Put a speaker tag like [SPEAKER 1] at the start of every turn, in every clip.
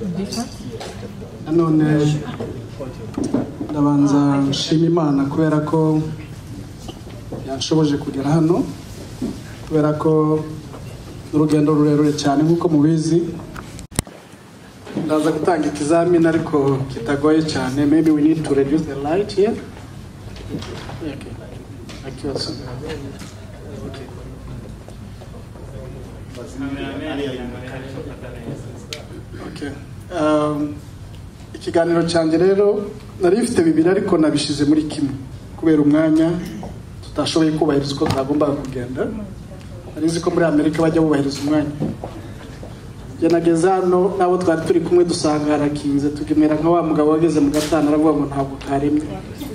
[SPEAKER 1] none ndabanza nshima Imana kubera ko yanshoboje kugera hano, kubera ko urugendo rurerure cyane nk'uko mubizi. Ndaza gutanga ikizamini ariko kitagoye cyane. Maybe we need to reduce the light here. Okay. Ikiganiro cyanjye rero nari mfite bibiri ariko nabishize muri kimwe kubera umwanya tutashoboye kubahiriza uko twagomba kugenda. Arizi ko muri Amerika bajya bubahiriza umwanya. Je nageze hano nabo twari turi kumwe dusanga harakinze, tukimera nka wa mugabo wageze mu gatana aravuga ngo ntabwo karemye.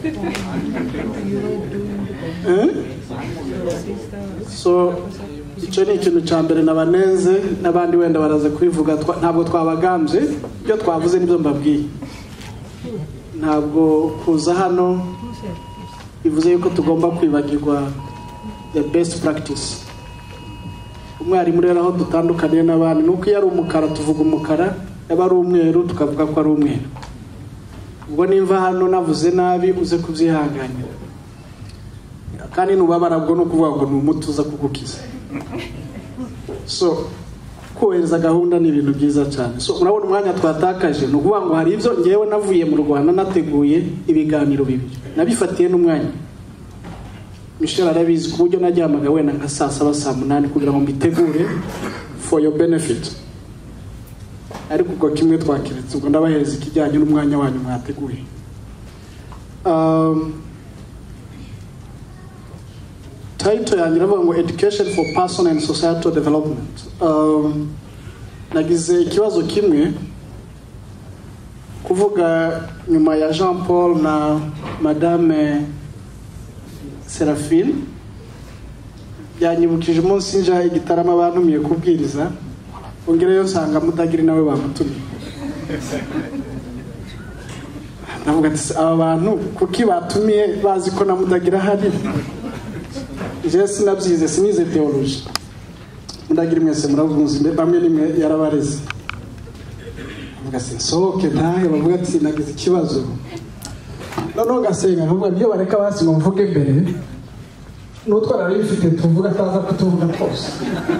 [SPEAKER 1] So icyo ni ikintu cya mbere nabaneze, n'abandi wenda baraza kubivuga. Ntabwo twabagambye, ibyo twavuze nibyo mbabwiye. Ntabwo kuza hano bivuze yuko tugomba kwibagirwa the best practice. Umwarimu rero aho dutandukaniye n'abandi nuko iyo ari umukara tuvuga umukara, yaba ari umweru tukavuga ko ari umweru. Ubwo nimva hano navuze nabi uze kubyihanganira, kandi nubabara bwo no kuvuga ngo numutuza kugukiza. So kohereza gahunda ni ibintu byiza cyane. So urabona umwanya twatakaje, no kuvuga ngo hari ibyo ngewe navuye mu Rwanda nateguye ibiganiro bibiri nabifatiye n'umwanya. Michel arabizi ku buryo najyamaga wenda nka saa 7 saa 8 kugira ngo mbitegure for your benefit. Ariko ubwo kimwe twakiretse, ubwo ndabahereza ikijyanye n'umwanya wanyu mwateguye. Title yanjye iravuga ngo Education for Personal and Societal Development. Nagize ikibazo kimwe kuvuga nyuma ya Jean Paul na Madame Seraphine. Yanyibukije umunsi nja igitaramo abantumiye kubwiriza, ongereyo nsanga Mudagiri nawe bamutumiye. Ndavuga ati aba bantu kuki batumiye bazi ko na Mudagira hari. Je sinabyize, sinize theology. Mudagiri mwese muravuze mbe bamwe nimwe yarabareze. Ndavuga sinsohoke ntahe, bavuga ati nagize ikibazo. Noneho gasenga nkuvuga niyo bareka basi ngo mvuge mbere n'utwara rifite tuvuga ataza kutuvuga twose.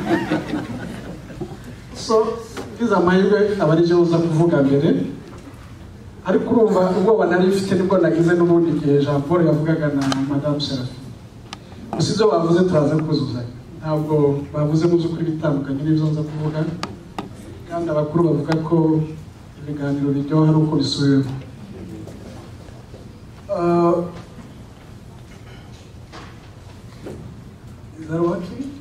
[SPEAKER 1] So biza amahirwe abarije uza kuvuga mbere, ariko urumva ubwo banarifite nibwo nagize n'ubundi gihe Jean Paul yavugaga na Madame Seraphine. Usibyo bavuze turaza kuzuza, ntabwo bavuze mu by'ukuri bitandukanye n'ibyo nza kuvuga, kandi abakuru bavuga ko ibiganiro biryoha ari uko bisubiyeho. Is that working?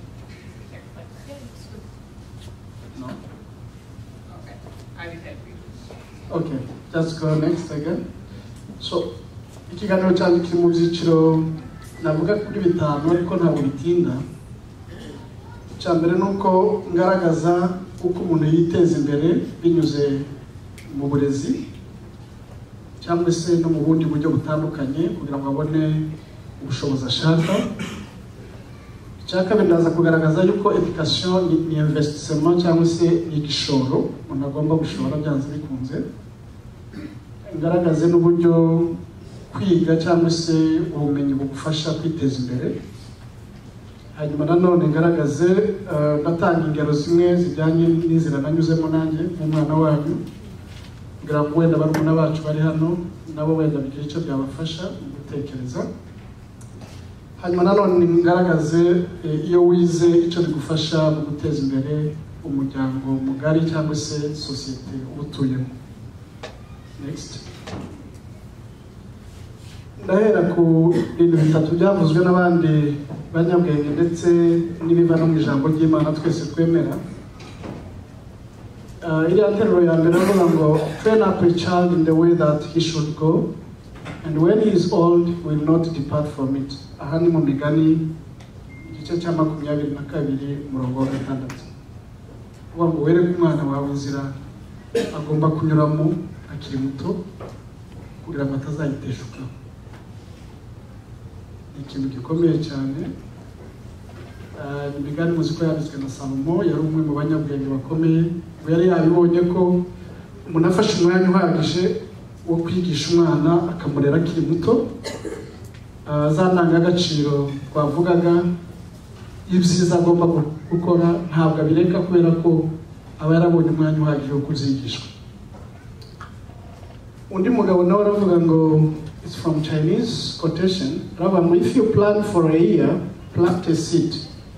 [SPEAKER 1] No?
[SPEAKER 2] Okay. I will help you.
[SPEAKER 1] Okay, just go next again. So, ikiganiro cyane kiri mu byiciro navuga kuri bitanu ariko ntabwo bitinda. Icya mbere nuko ngaragaza uko umuntu yiteza imbere binyuze mu burezi cyangwa se no mu bundi buryo butandukanye kugira ngo abone ubushobozi ashaka. Icya kabiri ndaza kugaragaza yuko education ni investissement cyangwa se igishoro umuntu agomba gushora byanze bikunze. Ngaragaze n'uburyo kwiga cyangwa se ubumenyi bugufasha kwiteza imbere. Hanyuma nanone ngaragaze natanga ingero zimwe zijyanye n'inzira nanyuzemo nanjye nk'umwana wanyu, kugira ngo wenda barumuna bacu bari hano nabo wenda bigira icyo byabafasha mu gutekereza. Hanyuma nanone ngaragaze iyo wize icyo bigufasha mu guteza imbere umuryango mugari cyangwa se sosiyete utuyemo. Next. Ndahera ku bintu bitatu byavuzwe n'abandi banyabwenge ndetse n'ibiva no mu ijambo ry'Imana twese twemera. Iriya nteruro ya mbere avuga ngo train up a child in the way that he should go, and when he is old will not depart from it. Aha ni mu Migani igice cya 22 umurongo wa 6. Uvuga ngo wereke umwana wawe inzira agomba kunyuramo akiri muto kugira ngo atazayiteshuka. Ikintu gikomeye cyane. Imigani muzi ko yanditswe na Salomo, yari umwe mu banyabwenge bakomeye. Yari yabibonye ko umuntu afashe umwanya uhagije wo kwigisha umwana akamurera akiri muto, za ndangagaciro twavugaga ibyiza agomba gukora ntabwo abireka kubera ko aba yarabonye umwanya uhagije wo kuzigishwa. Undi mugabo nawe aravuga ngo, it's from Chinese quotation, aravuga ngo if you plan for a year, plant a seed.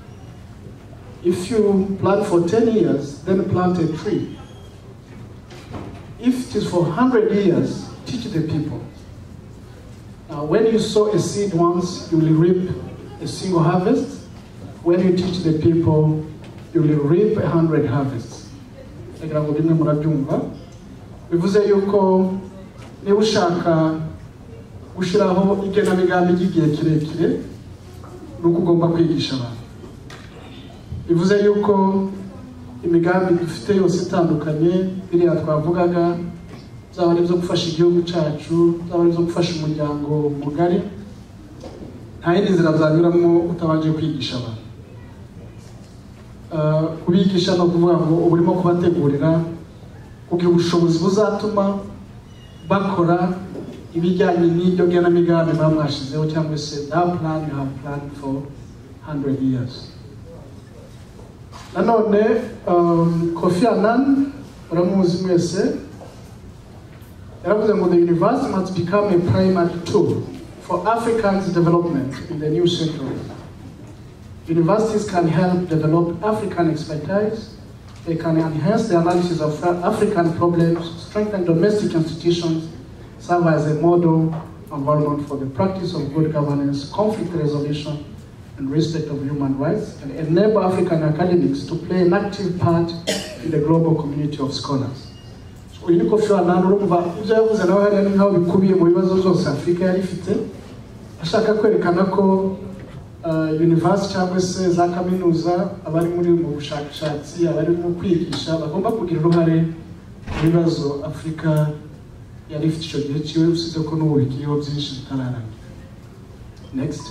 [SPEAKER 1] If you plan for 10 years, then plant a tree. If it is for 100 years, teach the people. Now, when you sow a seed once, you will reap a single harvest. When you teach the people, you will reap 100 harvests. Bivuze yuko niba ushaka gushiraho igenamigambi ry'igihe kirekire nuko ugomba kwigisha abantu. Bivuze yuko imigambi dufite yose itandukanye biriya twavugaga, zaba ari zo gufasha igihugu cyacu, zaba ari zo gufasha umuryango mugari, nta yindi nzira byanyuramo utabanje kwigisha abantu. Kubigisha no kuvuga ngo uburimo kubategurira kugira ubushobozi buzatuma bakora ibijyanye n'ibyo genamigambi mwashizeho, cyangwa se that plan you have planned for 100 years. Nanone Kofi Annan uramuzi mwese yaravuze ngo the university must become a primary tool for Africans' development in the new century. Universities can help develop African expertise. They can enhance the analysis of African problems, strengthen domestic institutions, serve as a model environment for the practice of good governance, conflict resolution, and respect of human rights, and enable African academics to play an active part in the global community of scholars. So, in Kofi Annan urumva ibyo yavuze nawe hari n'aho bikubiye mu bibazo byose Afrika yari ifite, ashaka kwerekana ko university cyangwa se za kaminuza abari muri mu bushakashatsi, abari mu kwigisha bagomba kugira uruhare mu bibazo Afrika yari ifite icyo gihe kiwe, usize ko n'ubu bikiriho byinshi bitararangira. Next.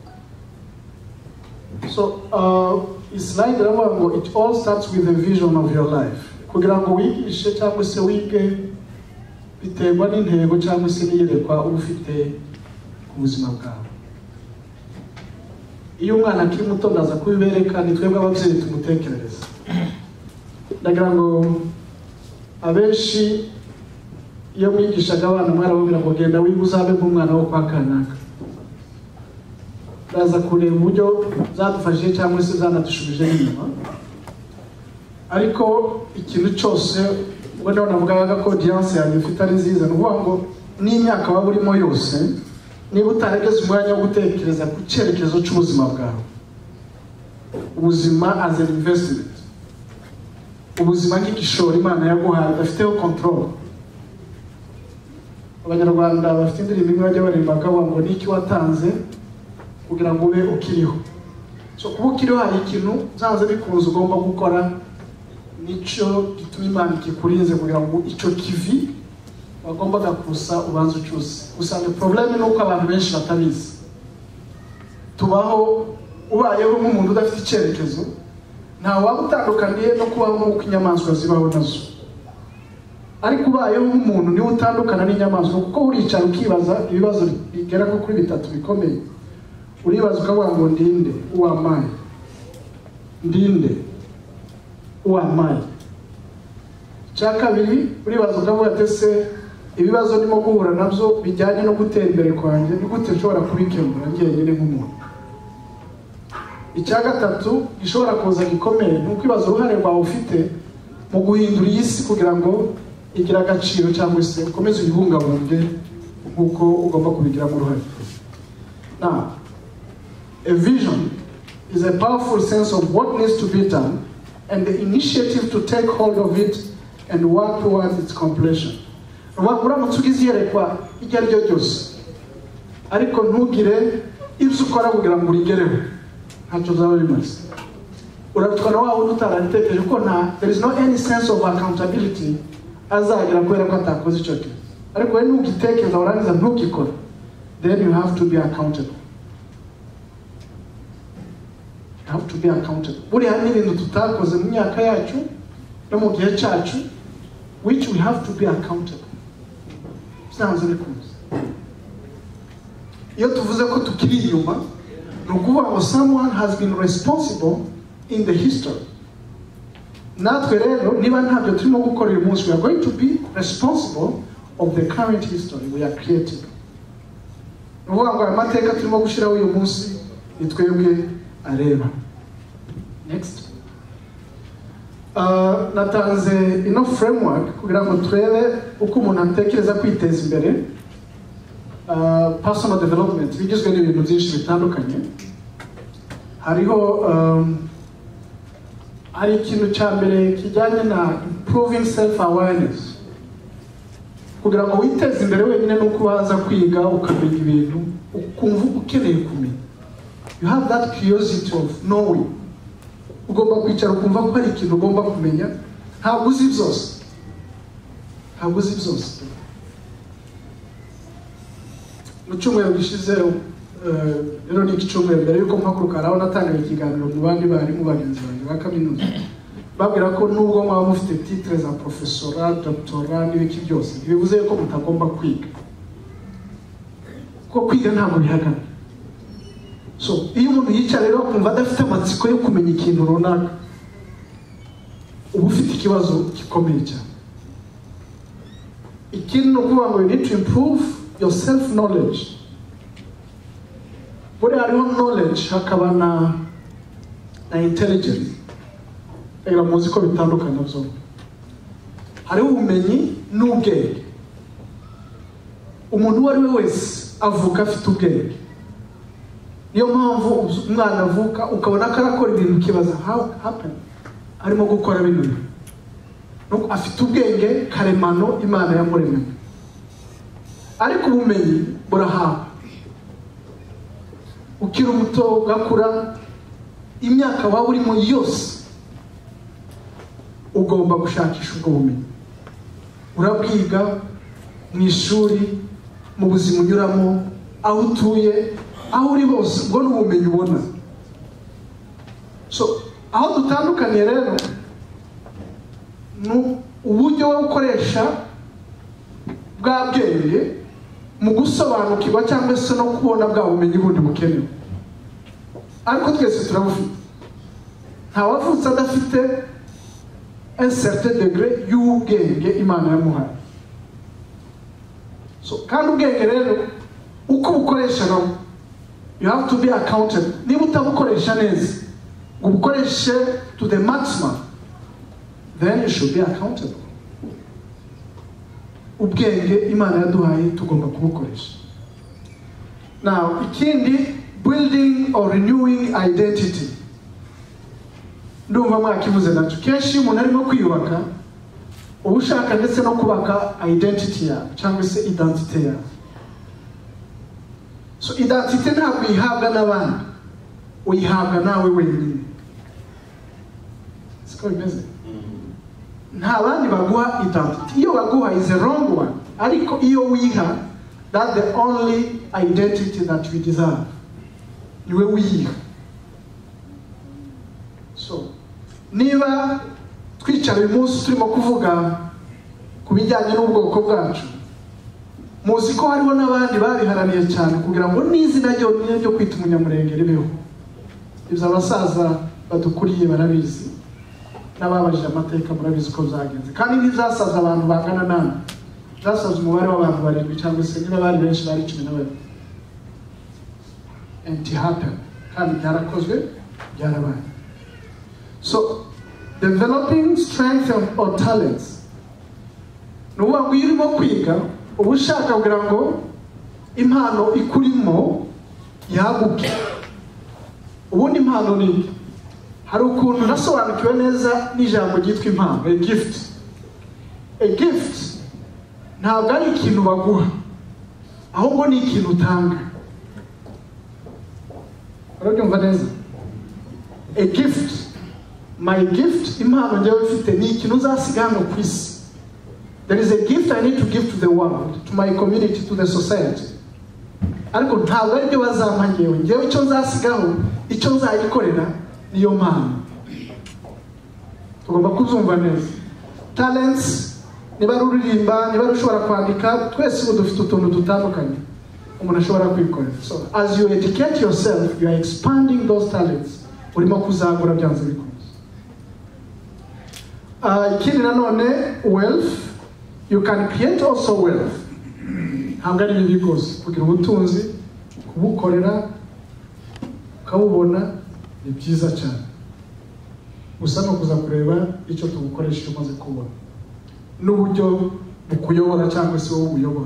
[SPEAKER 1] So, slide iravuga ngo it all starts with the vision of your life. Kugira ngo wigishe cyangwa se wige biterwa n'intego cyangwa se n'iyerekwa uba ufite ku buzima bwawe. Iyo umwana akiri muto ndaza kubibereka, ni twebwe ababyeyi tumutekerereza. Ndagira ngo abenshi iyo mwigishaga abana mwarababwira ngo genda wiga uzabe nk'umwana wo kwa kanaka. Ndaza kureba uburyo zadufashije cyangwa se zanadushubije inyuma. Ariko ikintu cyose ubwo navugaga ko audience yanjye ifite ari nziza, ni ukuvuga ngo n'imyaka waba urimo yose, niba utarageze umwanya wo gutekereza ku cyerekezo cy'ubuzima bwawe, ubuzima as an investment, ubuzima nk'igishoro Imana yaguhaye udafiteho control. Abanyarwanda bafite indirimbo imwe bajya baririmba ngo niki watanze kugira ngo ube ukiriho. So kuba ukiriho hari ikintu zanze bikunze ugomba gukora, nico gituma Imana ikikurinze kugira ngo icyo kivi wagombaga kusa ubanza ucyuze. Usanga problem ni uko abantu benshi batabizi. Tubaho ubayeho nk'umuntu udafite icyerekezo, nta waba utandukaniye no kubaho nk'uko inyamaswa zibaho nazo. Ariko ubayeho nk'umuntu niwe utandukana n'inyamaswa, kuko uricara ukibaza ibibazo bigera ko kuri bitatu bikomeye. Uribaza ukavuga ngo ndinde, uwamaye, ndinde, uwamaye. Cya kabiri uribaza ukavuga ati se ibibazo ndimo guhura nabyo bijyanye no gutera imbere kwanjye, ni gute nshobora kubikemura njyenyine nk'umuntu. Icya gatatu gishobora kuza gikomeye ni ukwibaza uruhare rwawe ufite mu guhindura iyi si kugira ngo igire agaciro cyangwa se ukomeze uyibungabunge nk'uko ugomba kubigiramo uruhare. Now, a vision is a powerful sense of what needs to be done and the initiative to take hold of it and work towards its completion. Uramutse ugize iyerekwa iryo ari ryo ryose, ariko ntugire ibyo ukora kugira ngo urigereho, ntacyo uzaba bimaze. Urabitwa na wa wundi utarabitekereje kuko there is no any sense of accountability azagira kubera ko atakoze icyo kintu. Ariko we ntugitekereza urangiza ntugikora, then you have to be accountable. You have to be accountable. Buriya n'ibintu tutakoze mu myaka yacu no mu gihe cyacu which we have to be accountable. Byanze bikunze. Iyo tuvuze ko tukiri inyuma, ni ukuvuga ngo someone has been responsible in the history. Natwe rero niba ntabyo turimo gukora uyu munsi, we are going to be responsible of the current history we are creating. Ni ukuvuga ngo amateka turimo gushyiraho uyu munsi ni twebwe areba. Next. Natanze ino framework kugira ngo turebe uko umuntu atekereza kwiteza imbere. Personal development bigizwe n'ibintu byinshi bitandukanye. Hariho hari ikintu cya mbere kijyanye na improving self awareness. Kugira ngo witeze imbere wenyine nuko waza kwiga ukamenya ibintu ukumva ukeneye kumenya. You have that curiosity of knowing. Ugomba kwicara ukumva ko hari ikintu ugomba kumenya, ntabwo uzi byose. Ntabwo uzi byose. Mu cyumweru gishize rero ni icyumweru mbere yuko mpaguruka araho natangiye ikiganiro mu bandi barimu bagenzi banjye ba kaminuza. Babwira ko nubwo mwaba mufite titre za professora, doctora n'ibiki byose, bivuze ko mutagomba kwiga. Ko kwiga ntabwo bihagana. So, iyo umuntu yicara rero kumva adafite amatsiko yo kumenya ikintu runaka, uba ufite ikibazo gikomeye cyane. Ikindi ni ukuvuga ngo you need to improve your self knowledge. Buriya hariho knowledge hakaba na intelligence. Rero muzi ko bitandukanye byo. Hariho ubumenyi n'ubwenge. Umuntu uwo ari we wese avuka afite ubwenge. Niyo mpamvu umwana avuka ukabona ko arakora ibintu kibaza how happen arimo gukora bintu. Nuko afite ubwenge karemano Imana yamuremye. Ariko ubumenyi burahawe. Ukiri umuto ugakura, imyaka waba urimo yose ugomba gushakisha ubwo bumenyi. Urabwiga mu ishuri, mu buzima unyuramo, aho utuye, aho uri hose, ubwo n'ubumenyi ubona. So, aho dutandukanye rero, uburyo wo gukoresha bwa bwenge mu gusobanukirwa cyangwa se no kubona bwa bumenyi bundi bukenewe. Ariko twese turabufite. Ntawavutse adafite un certain degré y'ubwenge Imana yamuhaye. So, kandi ubwenge rero uko bukoresha nawe, you have to be accountable. Niba utabukoresha neza, ngo ubukoreshe to the maximum, then you should be accountable. Ubwenge Imana yaduhaye tugomba kubukoresha. Now, ikindi, building or renewing identity. Ndumva mwakivuze nacyo. Kenshi umuntu arimo kwiyubaka, uba ushaka ndetse no kubaka identity yawe cyangwa se identity yawe. So identity ntabwo uyihabwa n'abandi, uyihabwa nawe wenyine. Siko bimeze. Nta bandi baguha identity. Iyo baguha is a wrong one. Ariko iyo wiha, that's the only identity that we deserve. Niwe wiha. So, niba twicara uyu munsi turimo kuvuga ku bijyanye n'ubwoko bwacu, muzi ko hariho n'abandi babiharaniye cyane kugira ngo n'izina ryo kwita umunyamurenge ribeho. Ibyo abasaza badukuriye barabizi, n'ababajije amateka murabizi ko byagenze. Kandi ntibyasaza abantu bangana nani, byasaza umubare w'abantu 7 cyangwa se niba bari benshi bari 12. And it happened. Kandi byarakozwe, byarabaye. So, developing strength or talents. Nuwa wirimo kwiga, ubushaka kugira ngo impano ikurimo yaguke. Ubundi impano ni hari ukuntu nasobanukiwe neza n'ijambo ryitwa impano, a gift. A gift ntabwo ari ikintu baguha, ahubwo ni ikintu utanga. Urabyumva neza? A gift, my gift, impano njyewe mfite ni ikintu uzasiga hano ku isi. There is a gift I need to give to the world, to my community, to the society. Ariko ntabwo ari byo bazampa njyewe icyo nzasigaho, icyo nzayikorera niyo mpano. Tugomba kuzumva neza. Talents niba ruririmba niba rushobora kwandika twese ubu dufite utuntu dutandukanye umuntu ashobora kwikorera. So as you educate yourself you are expanding those talents urimo kuzagura byanze bikunze. Ikindi nanone wealth, you can create also wealth. Ntabwo ari bibi rwose kugira ubutunzi kubukorera ukabubona ni byiza cyane, gusa no kuza kureba icyo tubukoresha umaze kubona n'uburyo bukuyobora cyangwa se wowe uyobora.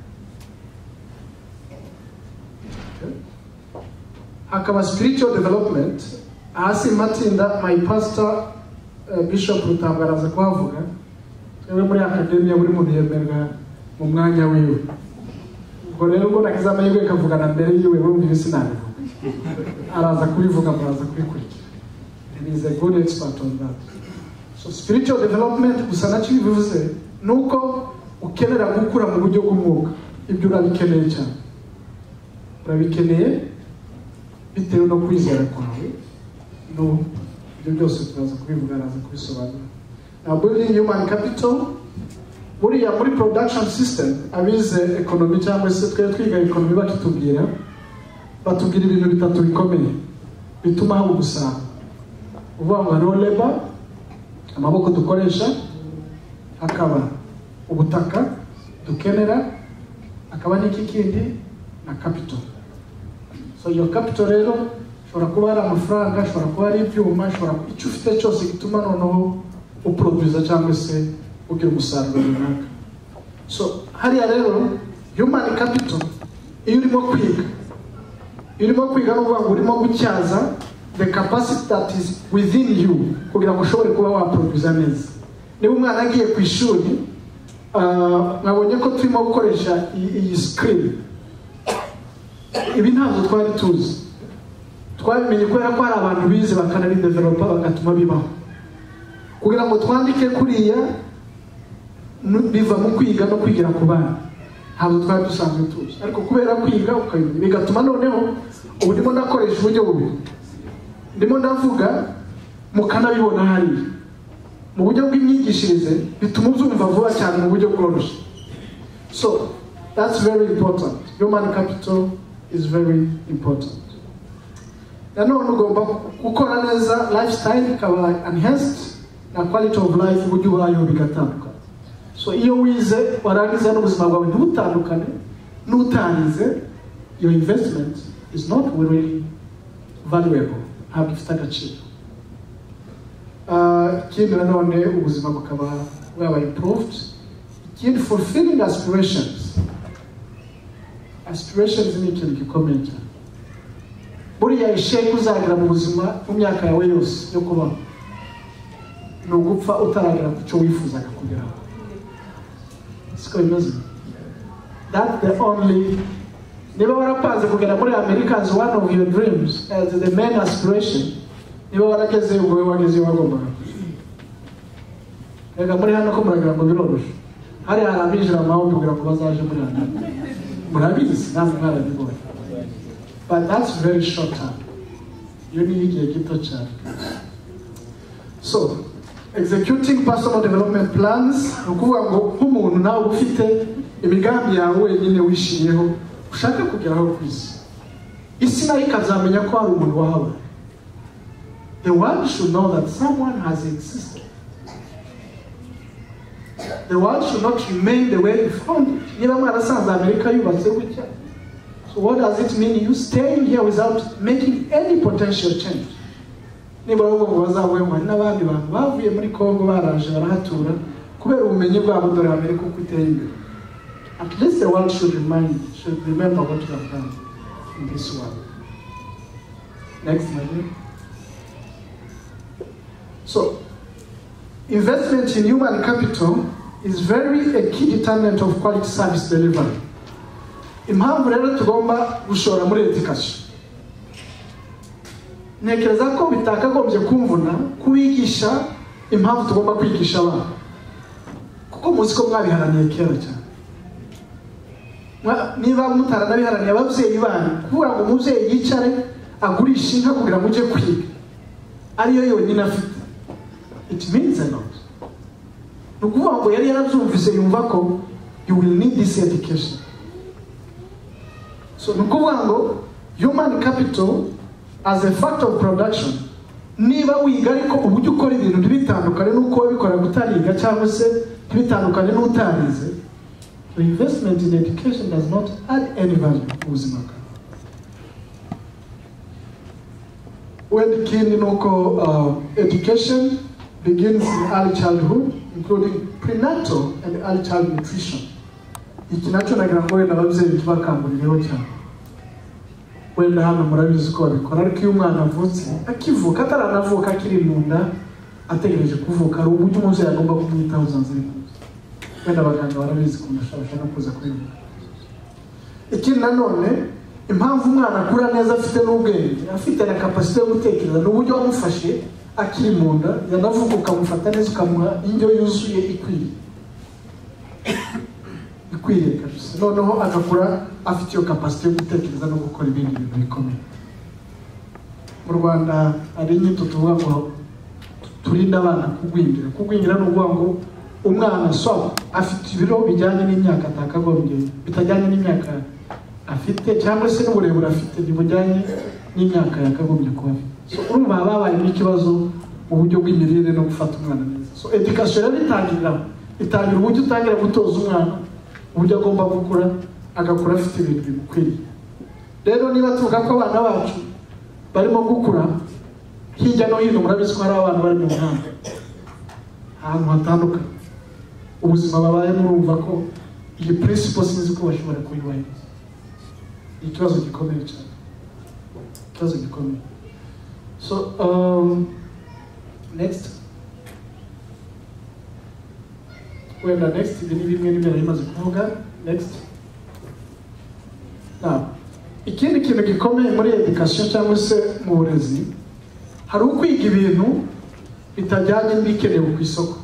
[SPEAKER 1] Hakaba spiritual development. Hasi matsinda my pastor Bishop Rutambaraza kuhavuga twebwe muri akademiya buri muntu yemerwa mu mwanya wiwe. Ubwo rero ubwo nagize amahirwe kavugana mbere yiwe bumvise sinabivuga araza kubivuga araza kubikurikira. He is a good expert on that. So spiritual development gusa nacyo bivuze nuko ukenera gukura mu buryo bw'umwuka. Ibyo urabikeneye cyane, urabikeneye bitewe no kwizera kwawe. No, ibyo byose turaza kubivuga araza kubisobanura. Now building human capital, buriya muri production system abize economy cyangwa se twiga economy batubwira ibintu bitatu bikomeye bituma haba umusaruro. Uvuga ngo raw labor, amaboko dukoresha, hakaba ubutaka dukenera, hakaba n'iki kindi na capital. So your capital rero shobora kuba ari amafaranga, shobora kuba ari ibyuma, shobora icyo ufite cyose gituma noneho uproduce cyangwa se ugira umusaruro runaka. So hariya rero human capital iyo urimo kwiga no ngo urimo gucyaza the capacity that is within you kugira ngo ushobore kuba waproduce neza. Niba umwana agiye ku ishuri mwabonye ko turimo gukoresha iyi screen, ibi ntabwo twari tuzi, twabimenye kubera ko hari abantu bize bakanabidevelopa bagatuma bibaho. Kugira ngo twandike kuriya biva mu kwiga no kwigira ku bana, ntabwo twari dusanzwe tuzi, ariko kubera kwiga ukabimenya bigatuma noneho ubu ndimo ndakoresha uburyo bubiri, ndimo ndavuga mukanabibona hariya mu buryo bw'imyigishirize bituma ubyumva vuba cyane mu buryo bworoshye. So that's very important. Human capital is very important. Nanone ugomba gukora neza lifestyle ikaba enhanced na quality of life uburyo ubayeho bigatandukana. So iyo wize warangiza n'ubuzima bwawe ntibutandukane n'utanize, your investment is not really valuable, ntabwo ifite agaciro. Ikindi nanone ubuzima bukaba bwaba improved. Ikindi fulfilling aspirations. Aspirations ni ikintu gikomeye cyane. Buriya isheke uzagira mu buzima mu myaka yawe yose yo kubaho ni ugupfa utaragera ku cyo wifuzaga kugeraho. Siko bimeze. That's the only, niba warapanze kugera muri America as one of your dreams, as the main aspiration, niba warageze ubwo we wageze wagombaga. Rega muri hano ko muragira ngo biroroshye, hari abinjira amahoro kugira ngo bazaje muri hano murabizi namwe mwarabibonye, but that's very short term. You need igihe gito cyane. So executing personal development plans ni ukuvuga ngo nk'umuntu nawe ufite imigambi yawe wenyine wishimiyeho ushaka kugeraho ku isi nayo ikazamenya ko hari umuntu wahawe. The world should know that someone has existed. The world should not remain the way you found it. Niba mwarasanze Amerika yubatse gutya, so what does it mean you staying here without making any potential change? Niba rero ngo bazavuye ngo n'abandi bantu bavuye muri Kongo baraje barahatura kubera ubumenyi bwabo dore Amerika uko iteye imbere. At least the world should remember what you have done in this world. Next, Madam. So, investment in human capital is very a key determinant of quality service delivery. Impamvu rero tugomba gushora muri education. Ntekereza ko bitakagombye kumvuna kubigisha impamvu tugomba kwigisha abana, kuko muzi ko mwabiharaniye kera cyane. Niba mutaranabiharaniye ababyeyi banyu kuvuga ngo umubyeyi yicare agurisha inka kugira ngo ujye kwiga ariyo yonyine afite, it means a lot. nukuvuga ngo yari yarabyumvise yumva ko you will need this education. So nukuvuga ngo human capital as a factor of production, niba wiga ariko uburyo ukora ibintu ntibitandukane nuko bikora gutariga cyangwa se ntibitandukane n'utarize, the investment in education does not add any value to ubuzima bwawe. When kindi nuko education begins in early childhood, including prenatal and early child nutrition. Iki nacyo nagira ngo wenda ababyeyi tubakangurireho cyane. Wenda hano murabizi ko babikora, ariko iyo umwana avutse akivuka ataranavuka akiri mu nda ategereje kuvuka, ari uburyo umubyeyi agomba kumwitaho uzanzire. Wenda abaganga barabizi ko ndashaka no kuza kubivuga. Ikindi nanone impamvu umwana akura neza afite n'ubwenge, afite na capacity yo gutekereza, n'uburyo wamufashe akiri mu nda yanavuga ukamufata neza ukamuha indyo yuzuye ikwiye kabisa, noneho agakura afite iyo capacity yo gutekereza no gukora ibindi bintu bikomeye. Mu Rwanda ari inyito tuvuga ngo turinda abana kugwingira. Kugwingira ni ukuvuga ngo umwana afite ibiro bijyanye n'imyaka atakagombye, bitajyanye n'imyaka afite cyangwa se n'uburebure afite ntibujyanye n'imyaka yakagombye kuba afite. So urumva babaye n'ikibazo mu buryo bw'imirire no gufata umwana neza. So education rero itangira uburyo utangira gutoza umwana uburyo agomba gukura, agakura afite ibintu bimukwiriye. Rero niba tuvuga ko abana bacu barimo gukura hirya no hino, murabizi ko hari abana bari mu muhanda ahantu hatandukanye, ubuzima babaye murumva ko iyi principle sinzi ko bashobora kuyubahiriza. Ikibazo gikomeye cyane, ikibazo gikomeye. So next, next ibi ni bimwe n'ibyo bimaze kuvuga. Next, now ikindi kintu gikomeye muri education cyangwa se mu burezi, hari ukwiga ibintu bitajyanye n'ibikenewe ku isoko.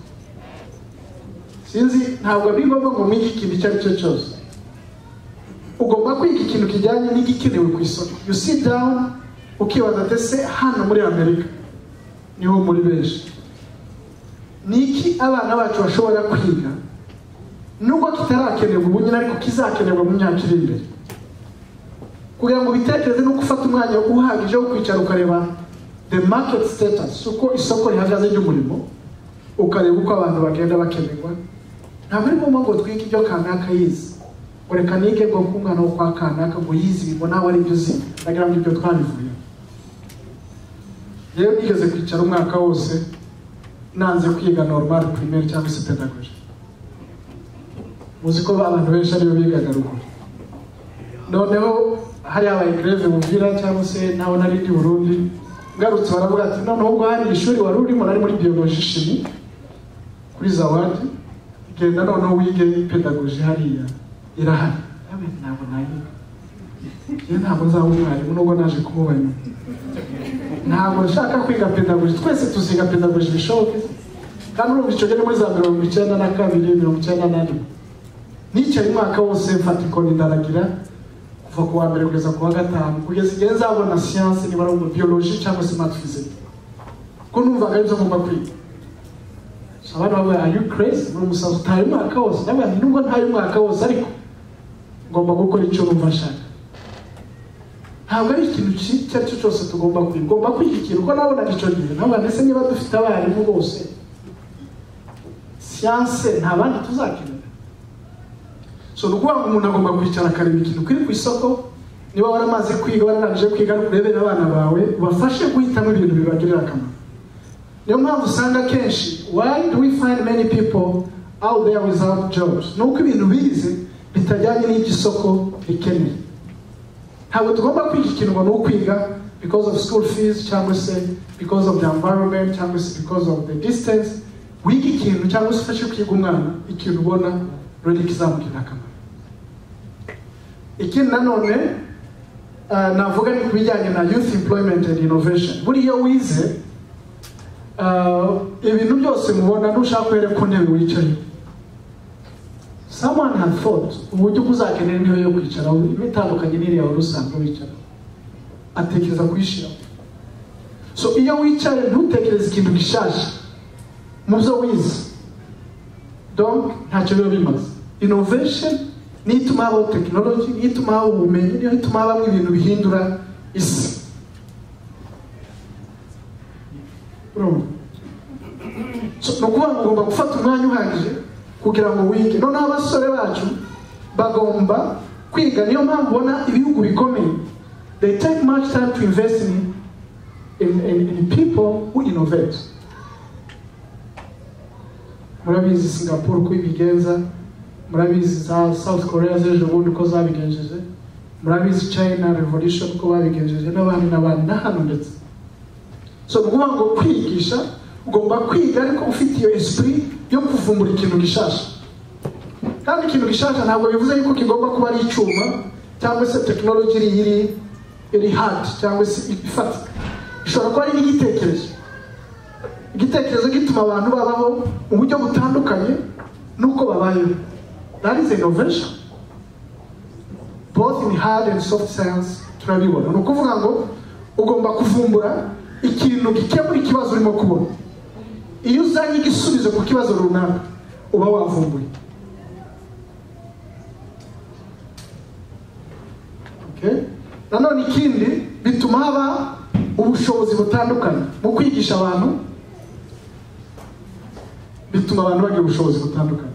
[SPEAKER 1] Sinzi, ntabwo ari ngombwa ngo mwige ikintu icyo ari cyo cyose. Ugomba kwiga ikintu kijyanye n'igikenewe ku isoko. You sit down ukibaza ese hano muri Amerika niho muri benshi, niki abana bacu bashobora kwiga nubwo kitarakenerwa ubu nyine ariko kizakenerwa mu myaka iri imbere, kugira ngo bitekereze no gufata umwanya uhagije wo kwicara ukareba the market status, uko isoko rihagaze ry'umurimo, ukareba uko abantu bagenda bakenerwa. Ntabwo ari ngombwa ngo twige ibyo kanaka yize, ureka nige ngo umwana wo kwa kanaka ngo yize ngo nawe ari byo uzi, ndagira ngo ibyo twabivuye. Rero nigeze kwicara umwaka wose nanze kwiga normal primaire cyangwa se pedagogy. Muzi ko abantu benshi ariyo bigaga ruguru. Noneho hari abaye greve muvira cyangwa se naho nari ndi Burundi, ngarutse baravuga ati noneho ubwo hari ishuri wari urimo nari muri biology chimie kuri Zawadi, genda noneho wige pedagogy hariya irahari. Ntabwo nayiga, ntabwo nzaba umwarimu nubwo naje kumubanya. Ntabwo nshaka kwiga pedagogy, twese tuziga pedagogy bishoboke. Kandi urumva icyo gihe muri za 1992 1994 nicaye umwaka wose mfata ikoni ndaragira kuva ku wa mbere kugeza ku wa gatanu, kugeza igihe nzabona science niba ari biology cyangwa se math physics, ko numvaga ari byo ngomba kwiga. Abana bavuga are you crazy? Muri umusaza utaye umwaka wose? Ndavuga nubwo ntaye umwaka wose ariko ngomba gukora icyo numva nshaka. Ntabwo ari ikintu icyo ari cyo cyose tugomba kwiga, ngomba kwiga ikintu ko nabonaga icyo gihe. Ntabwo ndetse niba dufite abarimu bose science nta bandi tuzakenera. So nukuvuga ngo umuntu agomba kwicara akareba ikintu kiri ku isoko. Niba waramaze kwiga wararangije kwiga, urebere abana bawe ubafashe guhitamo ibintu bibagirira akamaro. Niyo mpamvu usanga kenshi, why do we find many people out there without jobs? Nuko ibintu bize bitajyanye n'iby'isoko bikeneye. Ntabwo tugomba kwiga ikintu ngo ni ukwiga because of school fees cyangwa se because of the environment cyangwa se because of the distance. Wiga ikintu cyangwa se ufashe kwiga umwana ikintu ubona rero kizamugirira akamaro. Ikindi nanone navuga ni kubijyanye na youth employment and innovation. Buriya wize ibintu byose mubona ntushaka kwere ku ntebe wicaye. Someone had thought uburyo kuzakenera intebe yo kwicara bitandukanye n'iriya wari usanzwe wicara, atekereza kuyishyira. So iyo wicaye ntutekereze ikintu gishaje mu byo wize, donc ntacyo biba bimaze. Innovation ni ituma habaho technology, ni ituma habaho ubumenyi, ni ituma habaho ibintu bihindura isi. So no kuba ngomba gufata umwanya uhagije kugira ngo wige. Noneho abasore bacu bagomba kwiga, niyo mpamvu ubona ibihugu bikomeye they take much time to invest in people who innovate. Murabizi Singapore uko ibigenza, murabizi za South Korea z'ejo bundi uko zabigenjeje, murabizi China Revolution uko babigenjeje n'abandi na hano ndetse. So nukuvuga ngo kwigisha ugomba kwiga ariko ufite iyo esprit yo kuvumbura ikintu gishasha. Kandi ikintu gishasha ntabwo bivuze yuko kigomba kuba ari icyuma cyangwa se technology iri hard cyangwa se ifatika. Ishobora kuba ari n'igitekerezo. Igitekerezo gituma abantu babaho mu buryo butandukanye nuko babayeho. That is innovation. Both in hard and soft science turabibona. Ni ukuvuga ngo ugomba kuvumbura ikintu gikemura ikibazo urimo kubona. Iyo uzanye igisubizo ku kibazo runaka uba wavumbuye. Okay? Nanone ikindi bituma haba ubushobozi butandukanye mu kwigisha abantu, bituma abantu bagira ubushobozi butandukanye.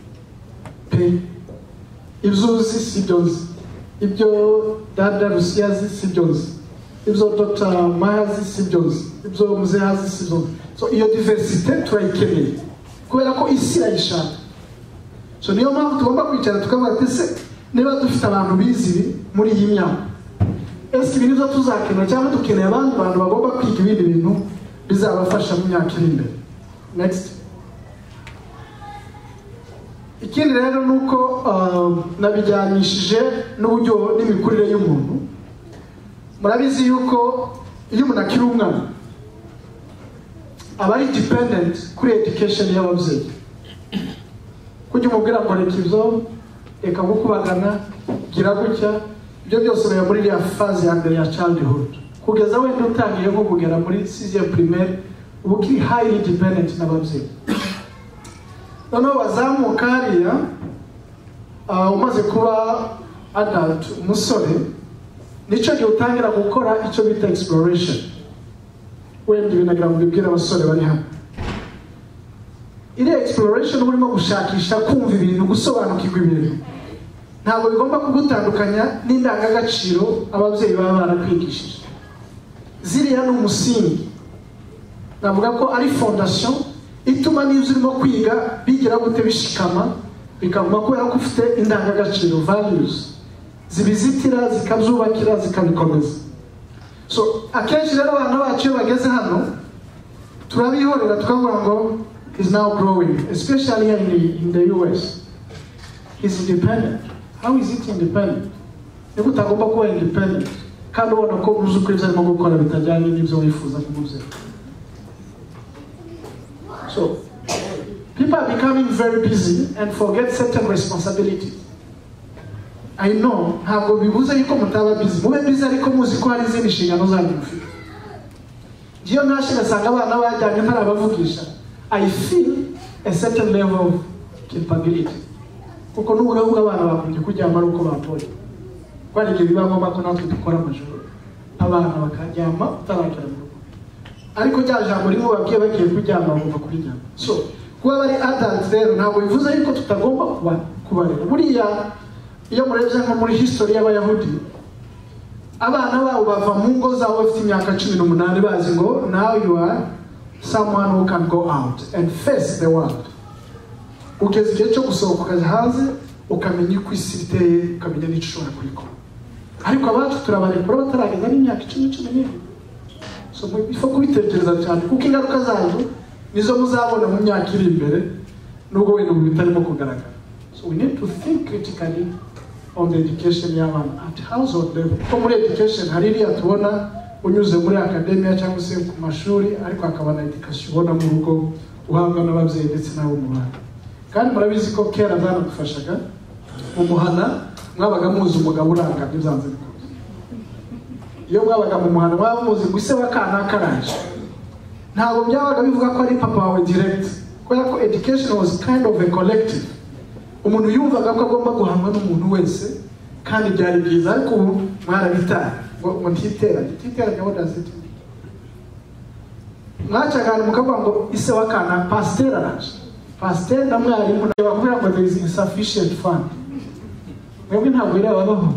[SPEAKER 1] Ibyo uzi si byo nzi, ibyo Dada Rusiya azi si byo nzi, ibyo Dr. Mahazi si byo nzi, ibyo Muzehe azi si byo nzi. So iyo diversite turayikeneye kubera ko isi irayishaka. So niyo mpamvu tugomba kwicara tukavuga ati se niba dufite abantu bizi muri iyi myaka, ese ibintu byo tuzakenera cyangwa dukeneye abandi bantu bagomba kwiga ibindi bintu bizabafasha mu myaka iri imbere. Next. Ikindi rero nuko nabijyanishije n'uburyo n'imikurire y'umuntu. Murabizi yuko iyo umuntu akiri umwana aba ari dependent kuri education y'ababyeyi. Kujya umubwira ngo reka ibyo, reka gukubagana, gira gutya, ibyo byose biba muri ya phase ya mbere ya childhood. Kugeza wenda utangiye nko kugera muri 6e primaire uba ukiri highly dependent n'ababyeyi. Noneho wazamuka hariya umaze kuba adult, umusore, nicyo gihe utangira gukora icyo bita exploration. Wenda binagira ngo bibwire abasore bari hano. Iri exploration urimo gushakisha kumva ibintu, gusobanukirwa ibintu, ntabwo bigomba kugutandukanya n'indangagaciro ababyeyi baba barakwigishije. Ziriya ni umusingi, navuga ko ari fondation ituma n'ibyo urimo kwiga bigira gute bishikama, bikaguma kubera ko ufite indangagaciro, values zibizitira, zikabyubakira, zikabikomeza. So akenshi rero abantu bacu iyo bageze hano turabihorera tukavuga ngo is now growing, especially here in the US. He's independent. How is it independent? Niba utagomba kuba independent kandi ubona ko uzi uko ibyo arimo gukora bitajyanye n'ibyo wifuza kumubwira. So people are becoming very busy and forget certain responsibilities. I know ntabwo bibuze yuko mutaba busy, mube busy ariko muzi ko hari izindi nshingano zanyu mufite. Iyo nashinga sanga abana bajyanye ntarabavugisha, I feel a certain level of capability. Kuko n'uburenga abana bakunze kuryama uko batoye. Kwari igihe biba ngombwa ko natwe dukora amajoro, abana bakaryama utaragera mu rugo. Ariko rya jambo rimwe babwiye bagiye kuryama bagomba kuryama. So kuba bari adult rero ntabwo bivuze yuko tutagomba kubarera. Buriya iyo murebye nko muri history y'Abayahudi, abana babo bava mu ngo zabo bafite imyaka 18 bazi ngo now you are someone who can go out and face the world. Ugeze igihe cyo gusohoka ukaza hanze ukamenya uko isi iteye, ukamenya n'icyo ushobora kurikora. Ariko abacu turabarekura batarageza n'imyaka 10. So ifo kubitekereza cyane kuko ingaruka zazo nizo muzabona mu myaka iri imbere nubwo wenda bitarimo kugaragara. So we need to think critically on the education y'abana at household level. Ko muri education hari iriya tubona unyuze muri academia cyangwa se ku mashuri, ariko akabana education ubona mu rugo uhabwa n'ababyeyi ndetse n'abo mu bana. Kandi murabizi ko kera zanadufashaga mu muhana mwabaga muzi umugabo uranga n'ibyanze bikuze. Iyo mwabaga mu muhana mwaba muzi ngo ise bakana karaje, ntabwo byabaga bivuga ko ari papa wawe direct kubera ko education was kind of a collective. Umuntu yumvaga ko agomba guhamwa n'umuntu wese kandi byari byiza, ariko ubu mwarabitaye ngo ntiteranye. What does it mean? Mwacagana mukavuga ngo ise wakana pasteur araje, pasteur na mwarimu bakubwira ngo there is insufficient fund. Mwebwe ntabwo biraba baho.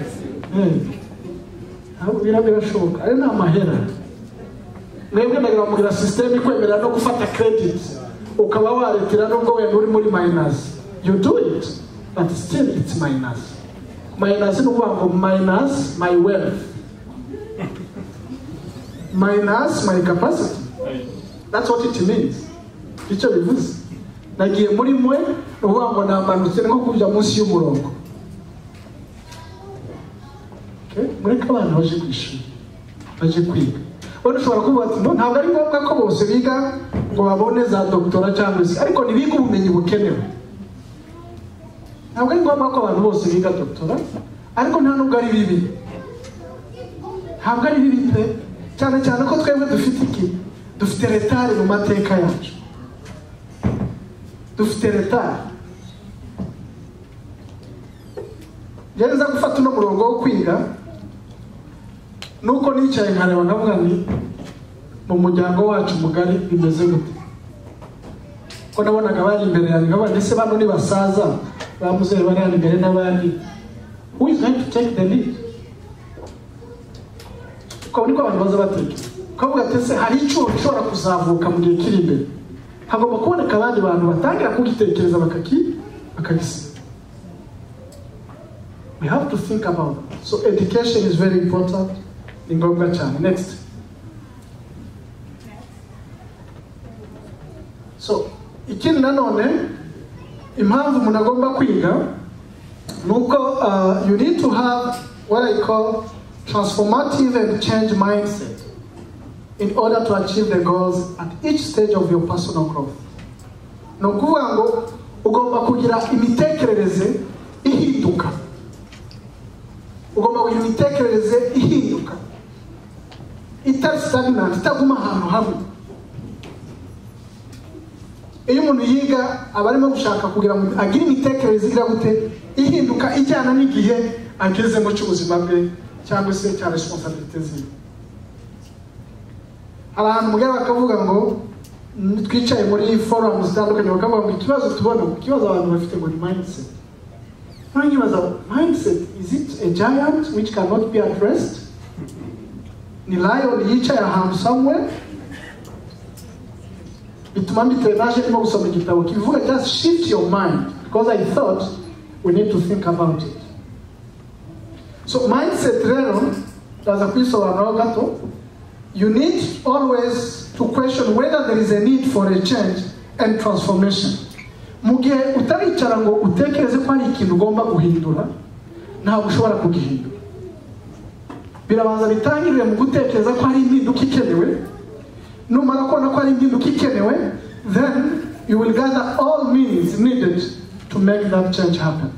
[SPEAKER 1] Ntabwo birashoboka, ari nta mahera. Mwebwe ndagira mugira system ikwemerera no gufata credit ukaba waretira nubwo wenda uri muri minus. You do it, but still it's minus. Minus no ngo minus my wealth, minus my capacity. That's what it means. Icyo bivuze. Nagiye muri mwe uvuga ngo namanutse nko kujya munsi y'umurongo. Okay? Mureka abana baje kwishuri, baje kwiga. Wenda ushobora kuvuga ati no, ntabwo ari ngombwa ko bose biga ngo babone za doctora cyangwa se, ariko nibiga ubumenyi bukenewe. Ntabwo ari ngombwa ko abantu bose biga doctora, ariko nta nubwo ari bibi. Ntabwo ari bibi pe, cyane cyane ko twebwe dufite iki? Dufite retard mu mateka yacu. Dufite retard. Gereza gufata no murongo wo kwiga nuko nicaye nkareba nkavuga ni mu muryango wacu mugari bimeze gute. Ko nabonaga bari imbere yanjye nkaba ndetse bano ni basaza bamuzehe bari imbere n'abandi. Who is going to take the lead? Ko niko abantu baza bateka. Kavuga ati se hari icyo ushobora kuzavuka mu gihe kiri imbere. Hagomba kuboneka abandi bantu batangira kugitekereza bakagisiga. We have to think about it. So education is very important. Ni ngombwa cyane. Next. So ikindi nanone impamvu umuntu agomba kwiga nuko you need to have what I call transformative and change mindset in order to achieve the goals at each stage of your personal growth. No kuvuga ngo ugomba kugira imitekerereze ihinduka. Ugomba kugira imitekerereze ihinduka. Itari stagnant, itaguma ahantu hamwe. Iyo umuntu yiga aba arimo gushaka kugira ngo agire imitekerereze igira gute ihinduka ijyana n'igihe agezemo cy'ubuzima bwe cyangwa se cya responsibility ze. Abantu mugabo bakavuga ngo twicaye muri forum zitandukanye bakavuga ngo ikibazo tubona ikibazo abantu bafite ngo mindset. Mindset, is it a giant which cannot be addressed? Ni lion yicaye ahantu somewhere? Bituma mbitenaje nimo gusoma igitabo kivuga just shift your mind, because I thought we need to think about it. So mindset rero ndaza kwisobanura gato. You need always to question whether there is a need for a change and transformation. Mugihe utaricara ngo utekereze ko ari ikintu ugomba guhindura, ntabwo ushobora kugihindura. Birabanza bitangirire mu gutekereza ko ari impinduka ikenewe. Numara kubona ko ari impinduka ikenewe, then you will gather all means needed to make that change happen.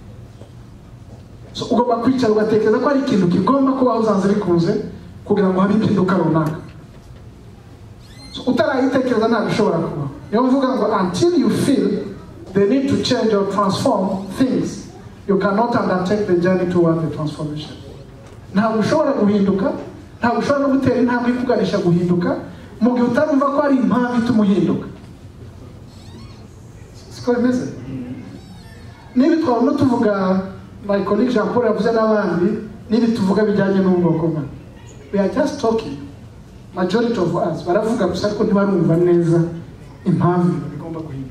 [SPEAKER 1] So ugomba kwicara ugatekereza ko ari ikintu kigomba kuba uzanze bikunze kugira ngo habe impinduka runaka. So utarayitekereza ntabwo ushobora kuba. Niyo mvuga ngo until you feel the need to change or transform things, you cannot undertake the journey toward the transformation. Ntabwo ushobora guhinduka, ntabwo ushobora no gutera intambwe ikuganisha guhinduka mu gihe utarumva ko ari impamvu ituma uhinduka. Siko bimeze? Niba twabona tuvuga my colleague Jean Paul yavuze n'abandi, niba tuvuga bijyanye n'ubwoko bwa, we are just talking. Majority of us baravuga gusa ko ntibarumva neza impamvu bigomba guhinduka.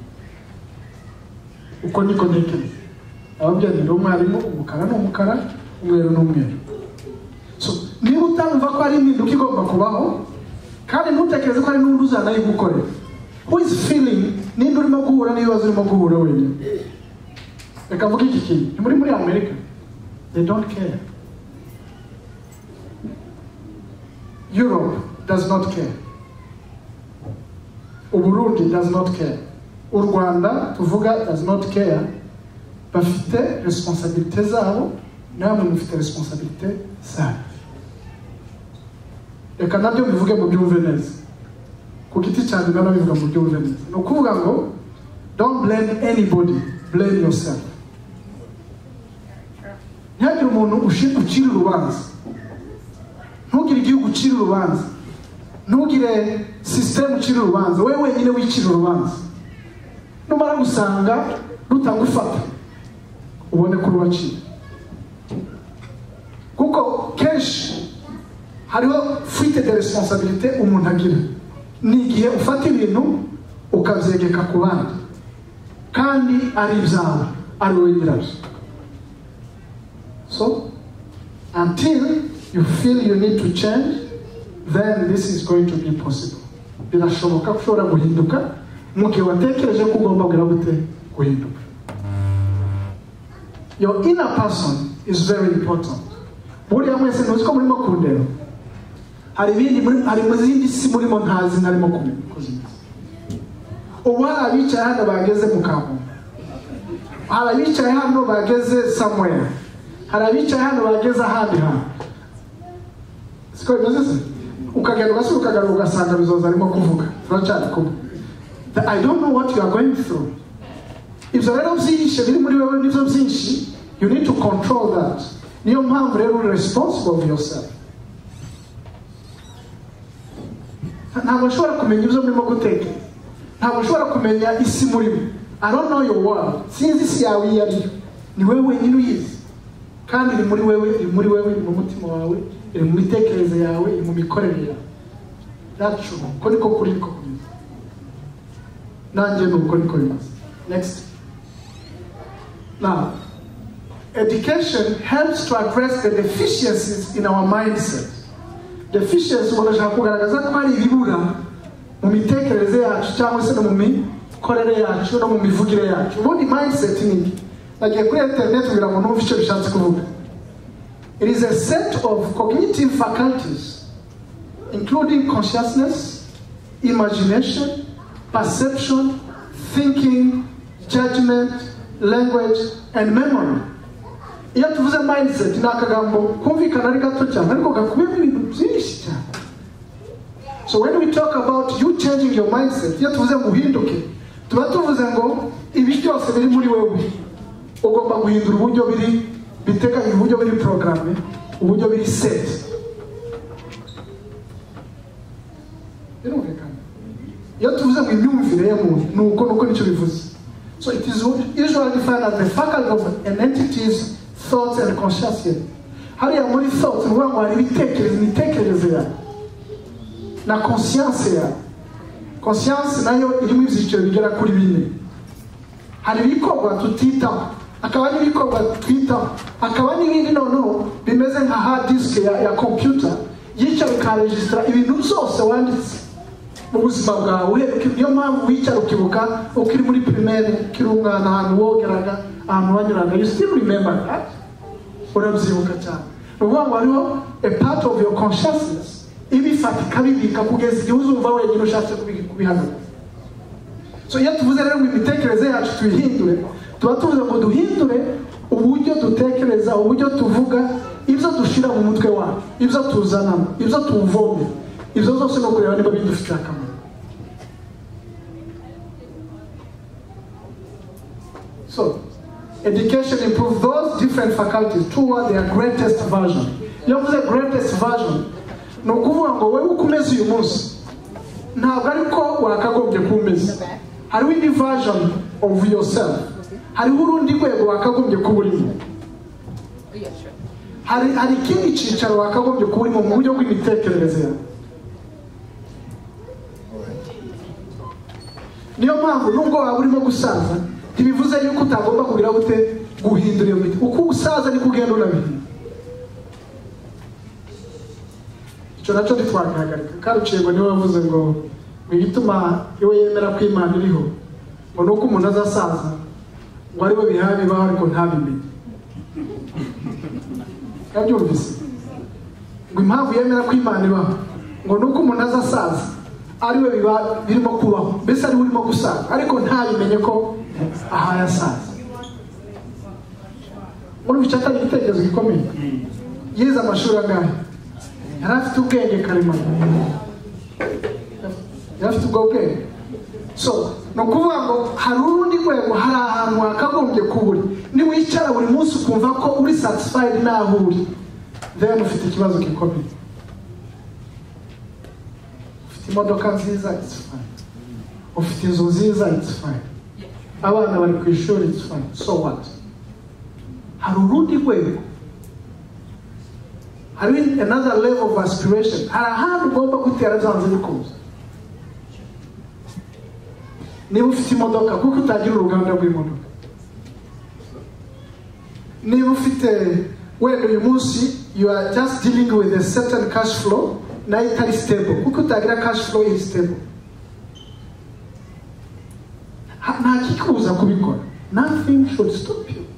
[SPEAKER 1] Uko niko ntekereza. Ababyandira umwarimu umukara n'umukara, umweru n'umweru. So niba utamva ko ari impinduka igomba kubaho kandi ntutekereze ko ari n'undi uzanayigukorera. Who is feeling ninde urimo guhura n'ibibazo urimo guhura wenyine? Reka mvuge iki kintu. Ni muri America. They don't care. Europe does not care. Uburundi does not care. U Rwanda tuvuga does not care. Bafite responsabilité zabo, namwe mufite responsabilité zabo. Reka nabyo bivuge mu byumve neza. ku giti cyane nano bivuga mu buryo bumwe no kuvuga ngo don't blame anybody, blame yourself. Ntihagire umuntu ucira urubanza, ntugire igihugu ucira urubanza, ntugire system ucira urubanza, wowe wenyine wicira urubanza. Numara gusanga rutagufata ubone ko rubacira, kuko kenshi hariho fuite de responsabilité umuntu agira. Ni igihe ufata ibintu ukabyegeka ku bandi kandi ari ibyawe, ari wowe nyirabyo. So until you feel you need to change, then this is going to be possible. Birashoboka ko ushobora guhinduka mu gihe watekereje ko ugomba guhinduka. Your inner person is very important. Buriya mwese ntuzi ko murimo kundeba, hari mu zindi si murimo ntazi ntarimo kumenya. Ubu hari abicaye hano bageze mu Kamonyi, hari abicaye hano bageze somewhere, hari abicaye hano bageze ahandi hantu. Siko bimeze se? Ukagenda ugasura ukagaruka ugasanga bizoza arimo kuvuga turacyari kumwe. I don't know what you are going through. Ibyo rero byinshi biri muri wewe nibyo byinshi, you need to control that. Niyo mpamvu rero uri responsible for yourself. Ntabwo ushobora kumenya ibyo murimo guteka, ntabwo ushobora kumenya isi murimo. I don't know your world. Sinzi isi yawe iyo ariyo, ni wewe wenyine uyizi. Kandi iri muri wewe, iri muri wewe, iri mu mutima wawe, iri mu mitekerereze yawe, iri mu mikorere yawe. That's true. Uko niko kuri ko kumenya. Nanjye nuko niko bimeze. Next. Now, education helps to address the deficiencies in our mindset. Deficiencies urashaka kugaragaza ko hari ibibura mu mitekerereze yacu cyangwa se no mu mikorere yacu no mu mivugire yacu. Ubundi mindset ni nagiye kuri internet kugira ngo numve icyo bishatse kuvuga. It is a set of cognitive faculties including consciousness, imagination, perception, thinking, judgment, language, and memory. Iyo tuvuze mindset ni akagambo kumvikana ari gato cyane ariko gakubiyemo ibintu byinshi cyane. So when we talk about you changing your mindset, iyo tuvuze ngo uhinduke, tuba tuvuze ngo ibi byose biri muri wewe ugomba guhindura uburyo biri biteganya, uburyo biri programme, uburyo biri set. Iyo tuvuze ngo imyumvire y'umuntu nuko nicyo bivuze. So it is usually defined as the faculty of an entity's thoughts and consciousness. Hariya muri thoughts ni ngo hari imitekerereze yawe na conscience yawe. Conscience nayo irimo ibyiciro bigera kuri 4. Hari ibikorwa tutitaho, akaba n'ibikorwa twitaho, akaba n'ibindi noneho bimeze nka hard disk ya computer yicara ikaregistra ibintu byose wanditse mu buzima bwawe. Niyo mpamvu wicara ukibuka ukiri muri primaire, ukiri umwana ahantu wogeraga, ahantu wanyuraga, you still remember that. Urabyibuka cyane. Uvuga ngo hariho a part of your consciousness ibifata ikabibika kugeza igihe uzumva wenyine ushatse kubihagarika. So iyo tuvuze rero ngo imitekerereze yacu tuyihindure, tuba tuvuze ngo duhindure uburyo dutekereza, uburyo tuvuga, ibyo dushira mu mutwe wacu, ibyo tuzanamo, ibyo tuvomera, ibyo zose no kureba niba bidufitiye akamaro. So education improves those different faculties toward their greatest version. Iyo mvuze greatest version ni ukuvuga ngo wowe uko umeze uyu munsi ntabwo ariko wakagombye kumeza. Hariho indi version of yourself, hariho urundi rwego wakagombye kuba urimo, hari ikindi cyicaro wakagombye kuba urimo mu buryo bw'imitekerereze yawe. Niyo mpamvu nubwo waba urimo gusaza ntibivuze yuko utagomba kugira gute guhindura iyo miti. Uko usaza ni kugenda unabihindura. Icyo nacyo ntitwagihagarika. Karucego niwe wavuze ngo igituma iwe yemera ko Imana iriho ngo nuko umuntu azasaza ngo ariwe bihaye bibaho ariko ntabimenye. Kabyumvise ngo impamvu yemera ko Imana ibaho ngo nuko umuntu azasaza ariwe birimo kubaho, mbese ari urimo gusaza ariko ntabimenye ko aha yasaza. Muri bicata igitekerezo gikomeye. Yize amashuri angahe? Yari afite ubwenge karemano.
[SPEAKER 3] yafite ubwo bwenge. So no kuvuga ngo hari urundi rwego, hari ahantu hakagombye kuburi. Niwicara buri munsi ukumva ko uri satisfied naho uri, then ufite ikibazo gikomeye. Ufite imodoka nziza, it's fine. Ufite inzu nziza, it's fine. Abana bari ku ishuri, it's fine. So what? Hari urundi rwego, hari another level of aspiration. Hari ahantu ugomba gutera byanze bikunze. Niba ufite imodoka, kuko utagira uruganda rw'imodoka. Niba ufite wenda uyu munsi you are just dealing with a certain cash flow, nayo itari stable, kuko utagira cash flow iri stable. Nta kikubuza kubikora. Nothing should stop you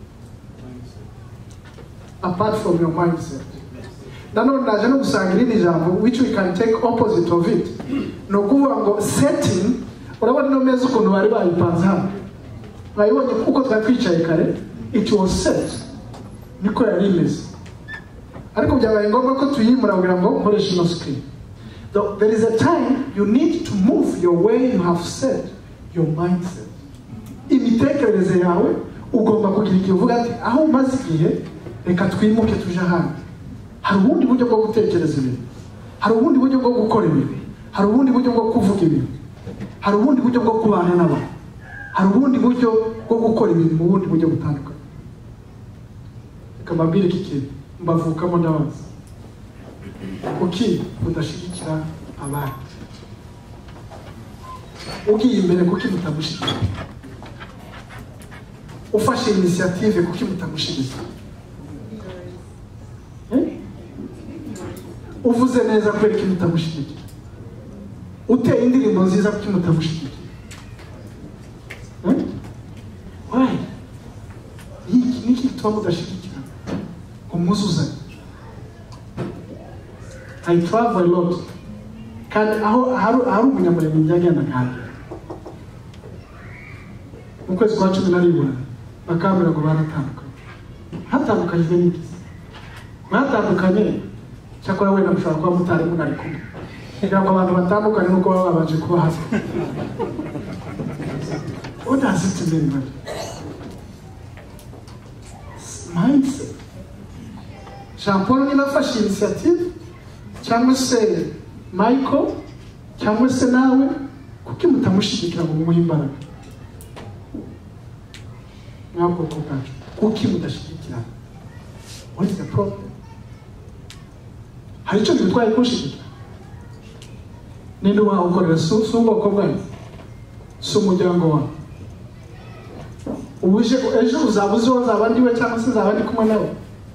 [SPEAKER 3] apart from your mindset. Nanone naje no gusanga irindi jambo which we can take opposite of it. No kuvuga ngo setting, urabona no meza ukuntu bari bayipanze hano. Bayibonye kuko twari twicaye kare, it was set. Niko yari imeze. Ariko byabaye ngombwa ko tuyimura kugira ngo nkoreshe ino screen. There is a time you need to move your way you have set, your mindset. Imitekerereze yawe ugomba kugira igihe uvuga ati aho umaze igihe reka twimuke tuje ahandi. Hari ubundi buryo bwo gutekereza ibintu, hari ubundi buryo bwo gukora ibintu, hari ubundi buryo bwo kuvuga ibintu, hari ubundi buryo bwo kubana n'abantu, hari ubundi buryo bwo gukora ibintu mu bundi buryo butandukanye. Reka mbabwire iki kintu mbavukamo ndabaza, kuki mudashigikira abandi? Ugiye imbere kuki mutamushigikira? Ufashe initiative kuki mutamushigikira? Uvuze neza kubera ko mutamushigikira? Uteye indirimbo nziza kuki mutamushigikira? Why? Niki gituma mudashigikira? Umuzuzanye. I travel a lot. Kandi aho hari umunyamurenge njyagenda kandi. Mu kwezi kwa 11 bakambira ngo baratandukanye. Hatandukanye n'iki? Batandukanye cyakora wenda mushobora kuba mutari munari kumwe. Kugira ngo abantu batandukanye nuko baba babanje kuba hasi. What does it mean, man? Mindset. Jean Paul niba afashe initiative, cyangwa se Michael, cyangwa se nawe, kuki mutamushigikira ngo mumuhe imbaraga? Ntabwo tukaje. Kuki mudashigikira? What is the problem? Hari icyo bitwaye kushigikira? Ninde wawukorera si ubwoko bwawe? Si umuryango wawe? Ubuje ejo uzaba uzi wowe uzaba ndiwe cyangwa se uzaba ndi kumwe nawe?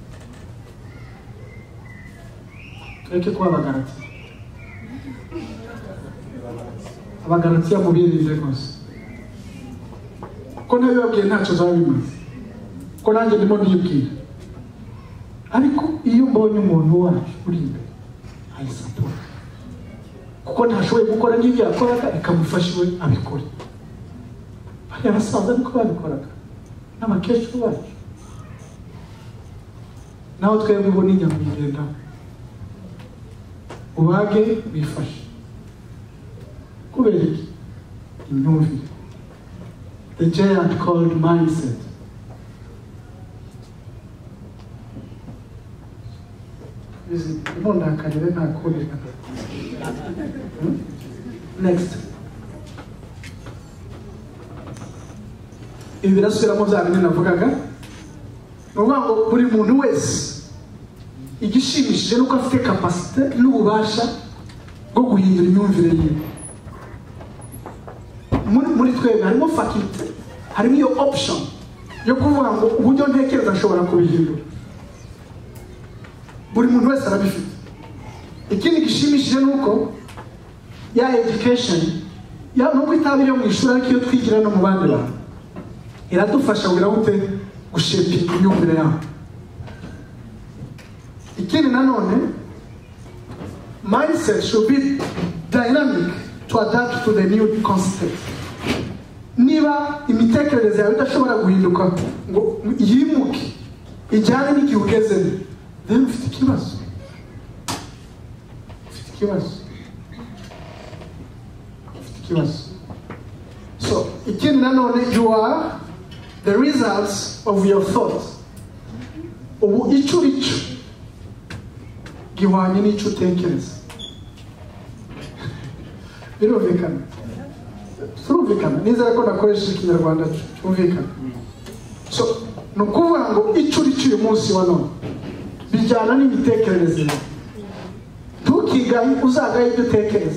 [SPEAKER 3] Tureke kuba abagaratiya. Abagaratiya mubirinde rwose. Ko nawe babwiye ntacyo zaba bimaze. Ko nanjye ndimo ndibwira. Ariko iyo mbonye umuntu wacu uri imbere, I support. Kuko ntashoboye gukora n'ibyo yakoraga, ikamufasha we abikore. Bari abasaza niko babikoraga. N'abakecuru bacu. Naho twebwe bo n'inyamugenda. Ubage bifashe. Kubera iki? Imyumvire. The giant called mindset. Next. Ibi birasubiramo bya bindi navugaga. Ni ukuvuga ngo buri muntu wese igishimishije nuko afite capacity n'ububasha bwo guhindura imyumvire yiwe. Muri twebwe harimo faculty, harimo iyo option yo kuvuga ngo uburyo ntekereza ashobora kubihindura. Buri muntu wese arabifite. Ikindi gishimishije nuko ya education ya nuko itabiri yo mu ishuri ariko iyo twigira no mu bandi bantu iradufasha kugira gute gushepinga imyumvire yawe. Ikindi nanone, mindset should be dynamic to adapt to the new concept. Niba imitekerereze yawe idashobora guhinduka ngo yimuke ijyane n'igihe ugezemo, then ufite ikibazo. ikibazo. So ikindi nanone, you are the results of your thoughts. Ubu icyo gihwanye n'icyo utekereza. Birumvikana? Turumvikana? Nizera ko nakoresha ikinyarwanda cyumvikana. So ni ukuvuga ngo icyo uyu munsi wa none bijyana n'imitekerereze yawe. Ntukigaye uzagaye ibyo utekereza,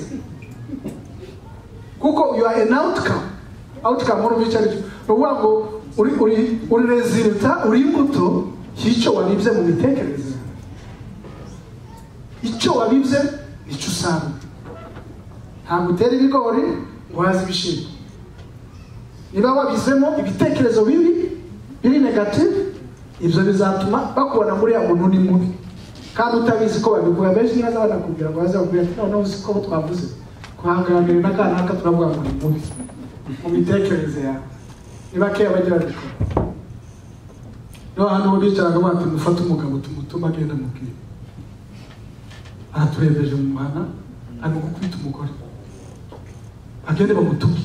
[SPEAKER 3] kuko you are an outcome muri icyo ari cyo. Ni ukuvuga ngo uri resulta, uri imbuto y'icyo wabibye mu mitekerereze. Icyo wabibye icyo usanga. Ntabwo utera ibigori ngo haze ibishimbo. Niba wabizemo ibitekerezo bibi biri negative, ibyo bizatuma bakubona muri ya muntu ni mubi, kandi utabizi ko babivuga. Benshi ntibaza banakubwira ngo baze bakubwira ati noneho uzi ko twavuze kuhanganira n'akanaka turavuga ngo ni mubi mu mitekerereze yawe. Ni bakeya bagira bikora. Niba hano bicaraga bati mufate umugabo tumutuma agenda mubwira, araturebeje mu muhanda arimo gukubita umugore, agende bamutuke.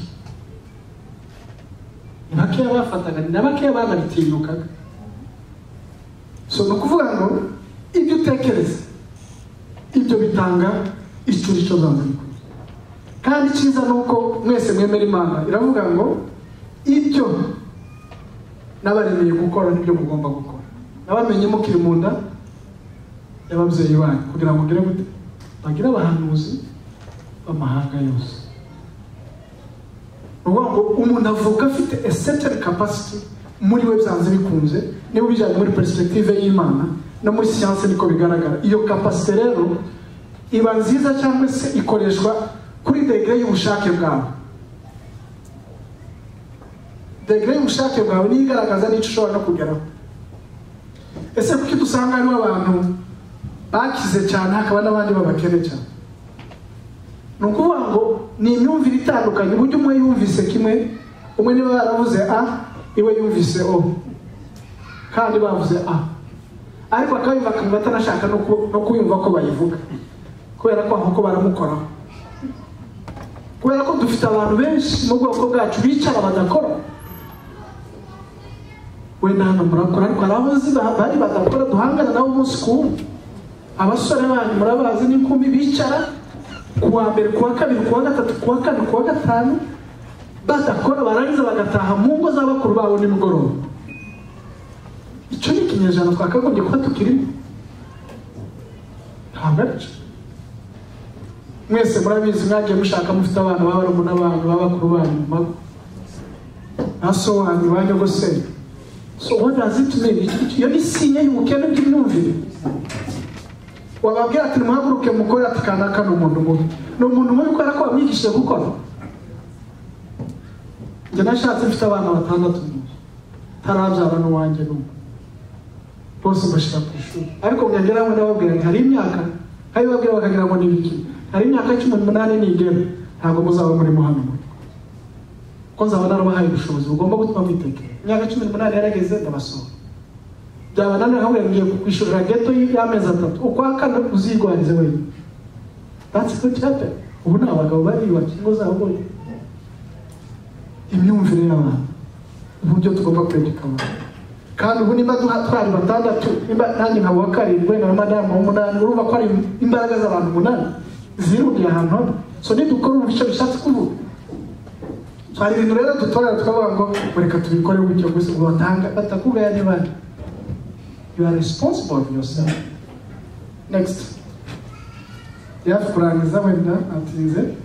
[SPEAKER 3] Ni bakeya bafataga, ni bakeya banabitinyukaga. So ni ukuvuga ngo ibyo utekereza ibyo bitanga icyo zanzanye. Kandi icyiza ni uko mwese mwemera Imana. Iravuga ngo ibyo n'abaremeye gukora nibyo mugomba gukora. Nabamenye mukiri mu nda y'ababyeyi banyu kugira ngo ngire gute bagira abahanuzi b'amahanga yose. Ngo umuntu avuga afite a certain capacity muri we byanze bikunze. Niba bijyanye muri perspective y'Imana no muri siyanse niko bigaragara. Iyo capacity rero iba nziza cyangwa se ikoreshwa kuri degree y'ubushake bwawe. Degree y'ubushake bwawe ni igaragaza n'icyo ushobora no kugeraho. Ese kuki dusanga harimo abantu bakize cyane hakaba n'abandi babakene cyane? Ni ukuvuga ngo ni imyumvire itandukanye. Uburyo umwe yumvise kimwe, umwe niba yaravuze A, iwe yumvise O, kandi bavuze A, ariko akabimva akumva atanashaka no kuyumva ko bayivuga, kubera ko ahubwo baramukoraho. Kubera ko dufite abantu benshi mu bwoko bwacu bicara badakora. Wenda hano murakora, ariko hari abazi bari badakora duhangana nabo umunsi ku wundi. Abasore banyu murabazi n'inkumi bicara kuwa mbere, kuwa kabiri, kuwa gatatu, kuwa kane, kuwa gatanu badakora, barangiza bagataha mu ngo z'abakuru babo nimugoroba. Icyo ni ikinyejana twakagombye kuba tukirimo. Ntabwo ari cyo. Mwese murabizi mwagiye mushaka mufite abana b'abarumuna n'abantu b'abakuru banyu mu mago, na so wanyu banyogoseye. So what does it mean? Iyo ni sinye y'ubukene bw'imyumvire. Wababwira ati muhaguruke mukore, ati kanaka ni umuntu mubi. Ni umuntu mubi kubera ko wamwigishije gukora. Njye nashatse mfite abana 6 tarabyara n'uwanjye n'umwe, bose bashira ku ishuri. Ariko mwagera ngo ndababwira hari imyaka, hari babwira bakagira ngo ni biki, hari imyaka 18 nigera, ntabwo muzaba muri muhano, ko nzaba narabahaye ubushobozi bugomba gutuma mwitekera. Imyaka 18 yarageze ndabasohora. Byaba nane aho ngiye kwishurira ghetto y'amezi 3, ukwa kane uzigwarize wenyine. That's what happened. Ubu ni abagabo bari bakingo zabo. Imyumvire y'abantu, uburyo tugomba kwegeka abantu. Kandi ubu nimba twari 6, nimba nanjye nkaba wa 7 na madamu 8, urumva ko ari imbaraga z'abantu 8 zirungiye ahantu hamwe. So nidukora ubisha bishatse kuvuga. Hari ibintu rero dutorera tukavuga ngo reka tubikore gutyo gusa ngo batakugaya n'ibandi. You are responsible for yourself. Next. Kurangiza wenda atinze.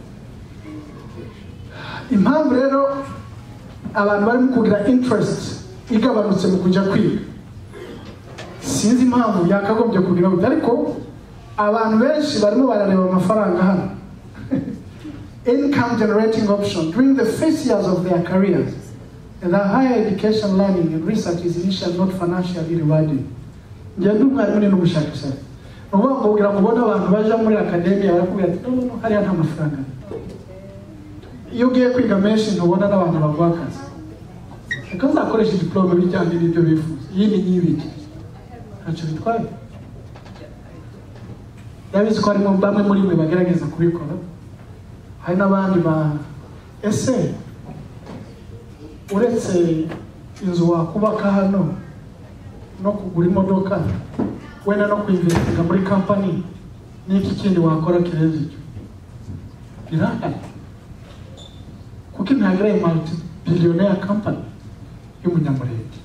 [SPEAKER 3] Impamvu rero abantu bari kugira interest igabanutse mu kujya kwiga, sinzi impamvu yakagombye kugira ngo, ariko abantu benshi barimo barareba amafaranga hano. Income generating option during the first years of their careers, and the higher education, learning and research is initially not financially rewarding. Njye ndumwarimu ni n'ubushakashatsi. Nuvuga ngo kugira ngo ubone abantu baje muri academia barakubwira ati no hariya nta mafaranga. Iyo ugiye kwiga menshi ntubona n'abantu baguha akazi. Reka nzakoresha diplome bijyanye n'ibyo bifuza. Iyi ni nyibiki. Ntacyo bitwaye. Ndabizi ko harimo bamwe muri mwe bagerageza kubikora. Hari n'abandi ese uretse inzu wakubaka hano no kugura imodoka wenda no kwinvestinga muri company n'iki kindi wakora kirenze icyo birahari kuko ntagira multi-billionaire company y'umunyamurenge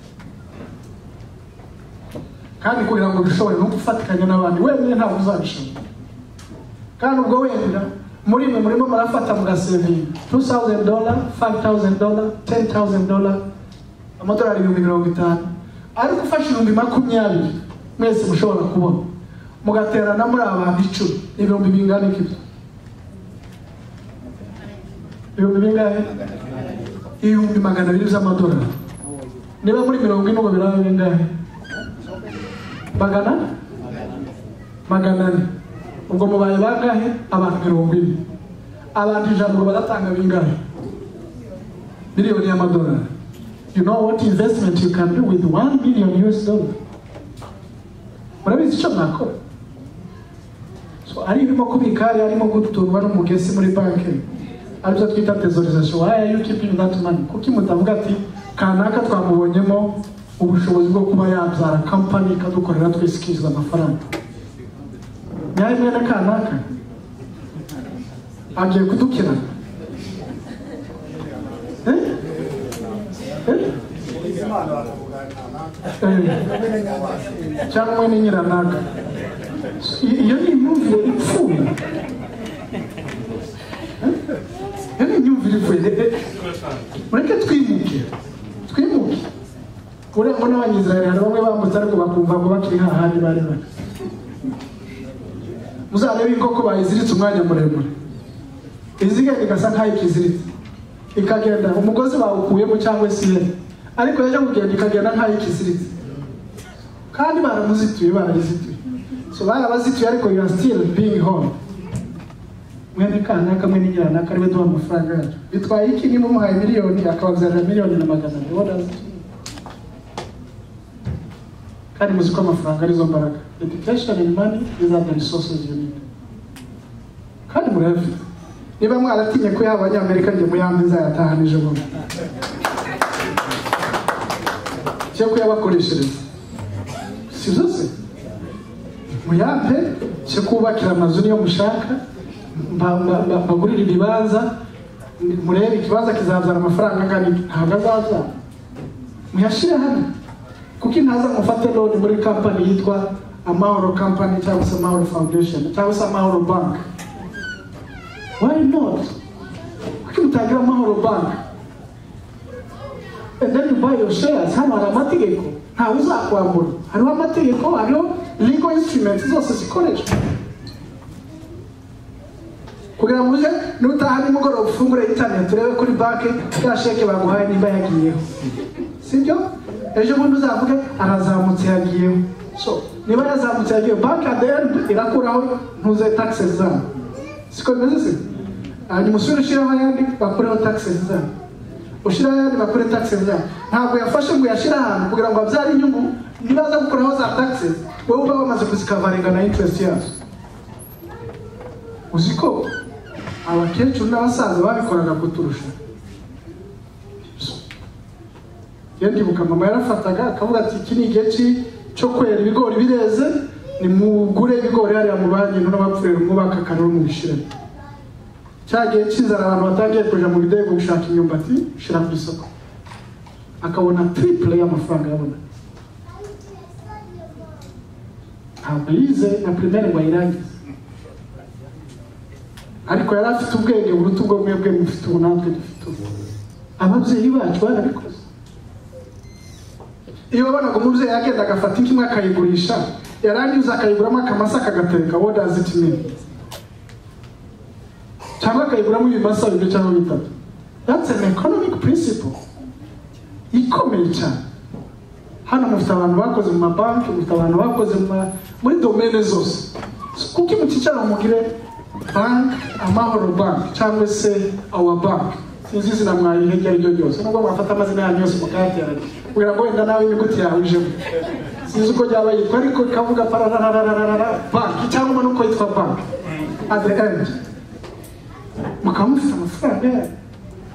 [SPEAKER 3] kandi kugira ngo bishobore no gufatikanya n'abandi wenyine ntabwo uzabishobora kandi ubwo wenda muri mwe murimo murafata mugasevinga $2,000 $5,000 $10,000 amadolari 50,000 ariko ufashe 20,000 mwese mushobora kubona mugaterana muri abantu 10 ibihumbi bingana iki ibihumbi bingahe ibihumbi 200 z'amadolari niba muri 40 ngo biraba bingahe magana ubwo mubaye bangahe abantu 20 abantu 100 ngo baratanga bingahe miliyoni y'amadolari. You know what investment you can do with $1 million? Murabizi icyo mwakora? So ari irimo kubika arimo gutunwa n'umugesi muri banki aribyo twita tesorisation. Why are you keeping that money? Kuki mutavuga ati kanaka twamubonyemo ubushobozi bwo kuba yabyara company kadukorera twisikiza amafaranga. Nyaye mwene kanaka agiye kudukira cyangwa mwene nyiranaka. Iyo ni imyumvire ipfuye. Iyo ni imyumvire ipfuye. Mureke twimuke uriya mbona abanyizirayeli hari bamwe bambutse ariko bakumva ngo bakiri hahandi bari bari. Muzarebe inkoko bayiziritse umwanya muremure izigenda igasa nkaho ikiziritse ikagenda umugozi bawukuyemo cyangwa se ihene ariko yaje kugenda ikagenda nkaho ikiziritse kandi barayizituye so barabazituye ariko you are still being home. Mwene kanaka mwene nyiranaka ariwe duha amafaranga yacu bitwaye iki niba umuhaye miliyoni akababyarira $1,000,000 what does it mean? Kandi muzi ko amafaranga arizo mbaraga. Education and money, these are the resources you need. Kandi murabifite. Niba mwaratinye ko yaba Abanyamerika ngiye muyambi nzayatahanije vuba. Cyo kuyabakoreshereza. Sibyo se? Muyambe cyo kubakira amazu niyo mushaka, bagurira ibibanza, murebe ikibanza kizabyara amafaranga angana ntabwo azaza. Muyashire hano. Kuki ntaza mufate loan muri company yitwa Amahoro Company cyangwa se Amahoro Foundation cyangwa se Amahoro Bank? Why not? Kuki mutagira Amahoro Bank? And then you buy your shares. Hano hari amategeko ntawe uzakwambura. Hariho amategeko, hariho legal instruments zose zikoreshwa kugira ngo uje nutaha nimugoroba ufungure internet urebe kuri banki ya sheke baguhaye nimba yagiyeho. Sibyo? Ejo bundi uzavuge arazamutse yagiyeho. So niba yazamutse yagiyeho banki at the end irakuraho ntuze taxes zabo. Siko bimeze se? Hanyuma usubire ushyiraho ayandi bakureho taxes zabo. Ushyiraho ayandi bakure taxes zabo. Ntabwo yafashe ngo yashyire ahantu kugira ngo abyare inyungu nibaza gukuraho za taxes wowe uba wamaze kuzikavaringa na interest yazo. Uziko abakecuru n'abasaza babikoraga kuturusha. Ndibuka mama yarafataga akavuga ati iki ni igihe cyo kwera ibigori bireze ni mugure ibigori hariya mu banki n'abapfurera umwubaka kanuru mu bishira. Cyagiye cyinzara abantu batangiye kuja mu bidego gushaka imyumbati shira ku isoko. Akabona triple y'amafaranga yabona. Abize na primaire ngo irangize. Ariko yari afite ubwenge buruta ubwo mwebwe mufite ubunatwe dufite. Ababyeyi bacu barabikoze. Iyo abana umubyeyi yagenda agafata inkimwe akayigurisha yarangiza akayiguramo akamasa akagatereka, what does it mean? Cyangwa akayiguramo ibimasa bibiri cyangwa bitatu. That's an economic principle ikomeye cyane. Hano mufite abantu bakoze mu mabanki, mufite abantu bakoze muri domaine zose. Kuki muticara mugire bank Amahoro Bank cyangwa se Our Bank? Sinzi izina mwayihe ryo ryose nubwo mwafata amazina yanyu yose mukayateranya kugira ngo wenda nawe inyuguti yawe ijemo. Sinzi uko byaba yitwa ariko kavuga parararararara bank cyangwa nuko yitwa bank. At the end mukamufite amafaranga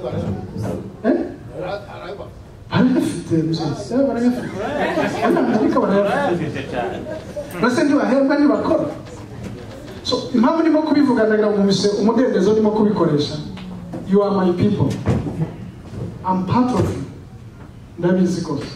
[SPEAKER 3] barayafite byose barayafite ariko barayafite bose ntibahembwa ntibakora. So impamvu ndimo kubivuga ndagira ngo mwise umudendezo ndimo kubikoresha. You are my people, I'm part of you. Ndabizi kose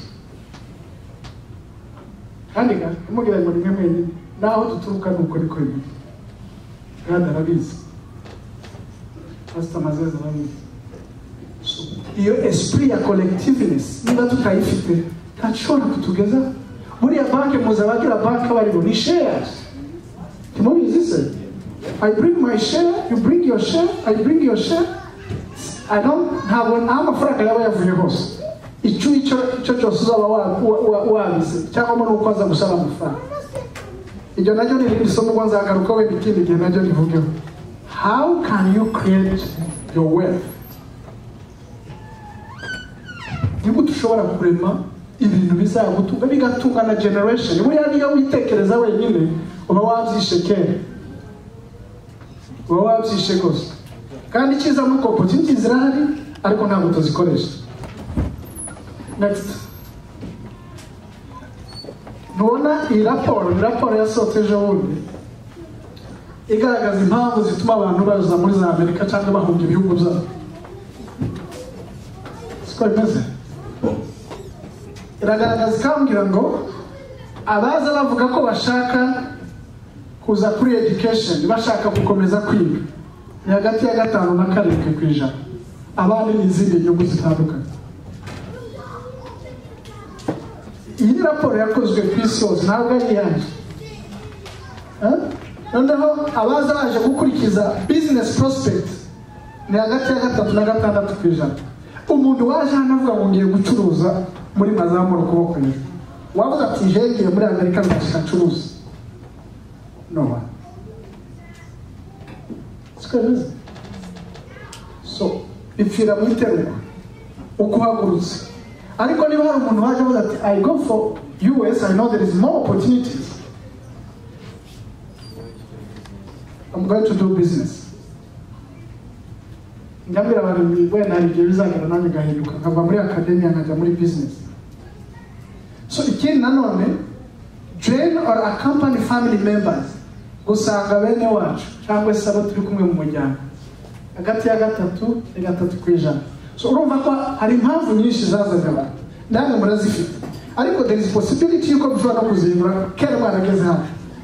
[SPEAKER 3] kandi umugira ngo nimwe mwenyine naho duturuka nuko niko biri kandi arabizi Pastor Mazeza arabizi. So iyo esprit ya collectiveness niba tutayifite ntashobora kutugeza buriya banki muzabagira banki bariho ni shares. Timubizi se I bring my share, you bring your share, I bring your share. I don't ntabwo amafaranga yaba yavuye hose icyo cyose uzaba wabize cyangwa nuko aza gusaba amafaranga. Ibyo nacyo ni irindi somo ngo nzagaruka we ikindi gihe nacyo nivugeho. How can you create your wealth? Niba ushobora kurema ibintu bizagutunga bigatunga na generation. Buriya niyo witekereza wenyine uba wabyishe kera, uba wabyishe gusa. Kandi icyiza muri opportunity zirahari ariko ntabwo tuzikoresha. Next. Nubona iyi raporo yasohotse ejo bundi igaragaza impamvu zituma abantu baza muri za Amerika cyangwa bahunga ibihugu byabo. Siko bimeze. Iragaragaza ikambwira ngo abaza bavuga ko bashaka kuza kuri education, bashaka gukomeza kwiga ni hagati ya 5 na 7%. Abandi n'izindi nyungu zitandukanye. Iyi raporo yakozwe ku isi yose ntabwo ari yanjye. Noneho abaza baje gukurikiza business prospect ni hagati ya 3 na 6%. Umuntu waje hano avuga ngo ngiye gucuruza muri mazamuro kuboko hejuru, wavuga ati ngiye muri Amerika ndashaka gucuruza. No. So ipfira mu iterura ukuhagurutse. Ariko niba hari umuntu waje avuga ati I go for US, I know there is more opportunities, I'm going to do business. Njambira abantu wenda hari igihe bizagira nanjye gahinduka nkava muri academia nkajya muri business. So ikindi nanone join or accompany family members, gusanga bene wacu cyangwa se abo turi kumwe mu muryango hagati ya 3 na 3%. So urumva ko hari impamvu nyinshi zazaga abantu ndanga murazifite, ariko there is possibility yuko bishobora kuzindura kera barageze hano.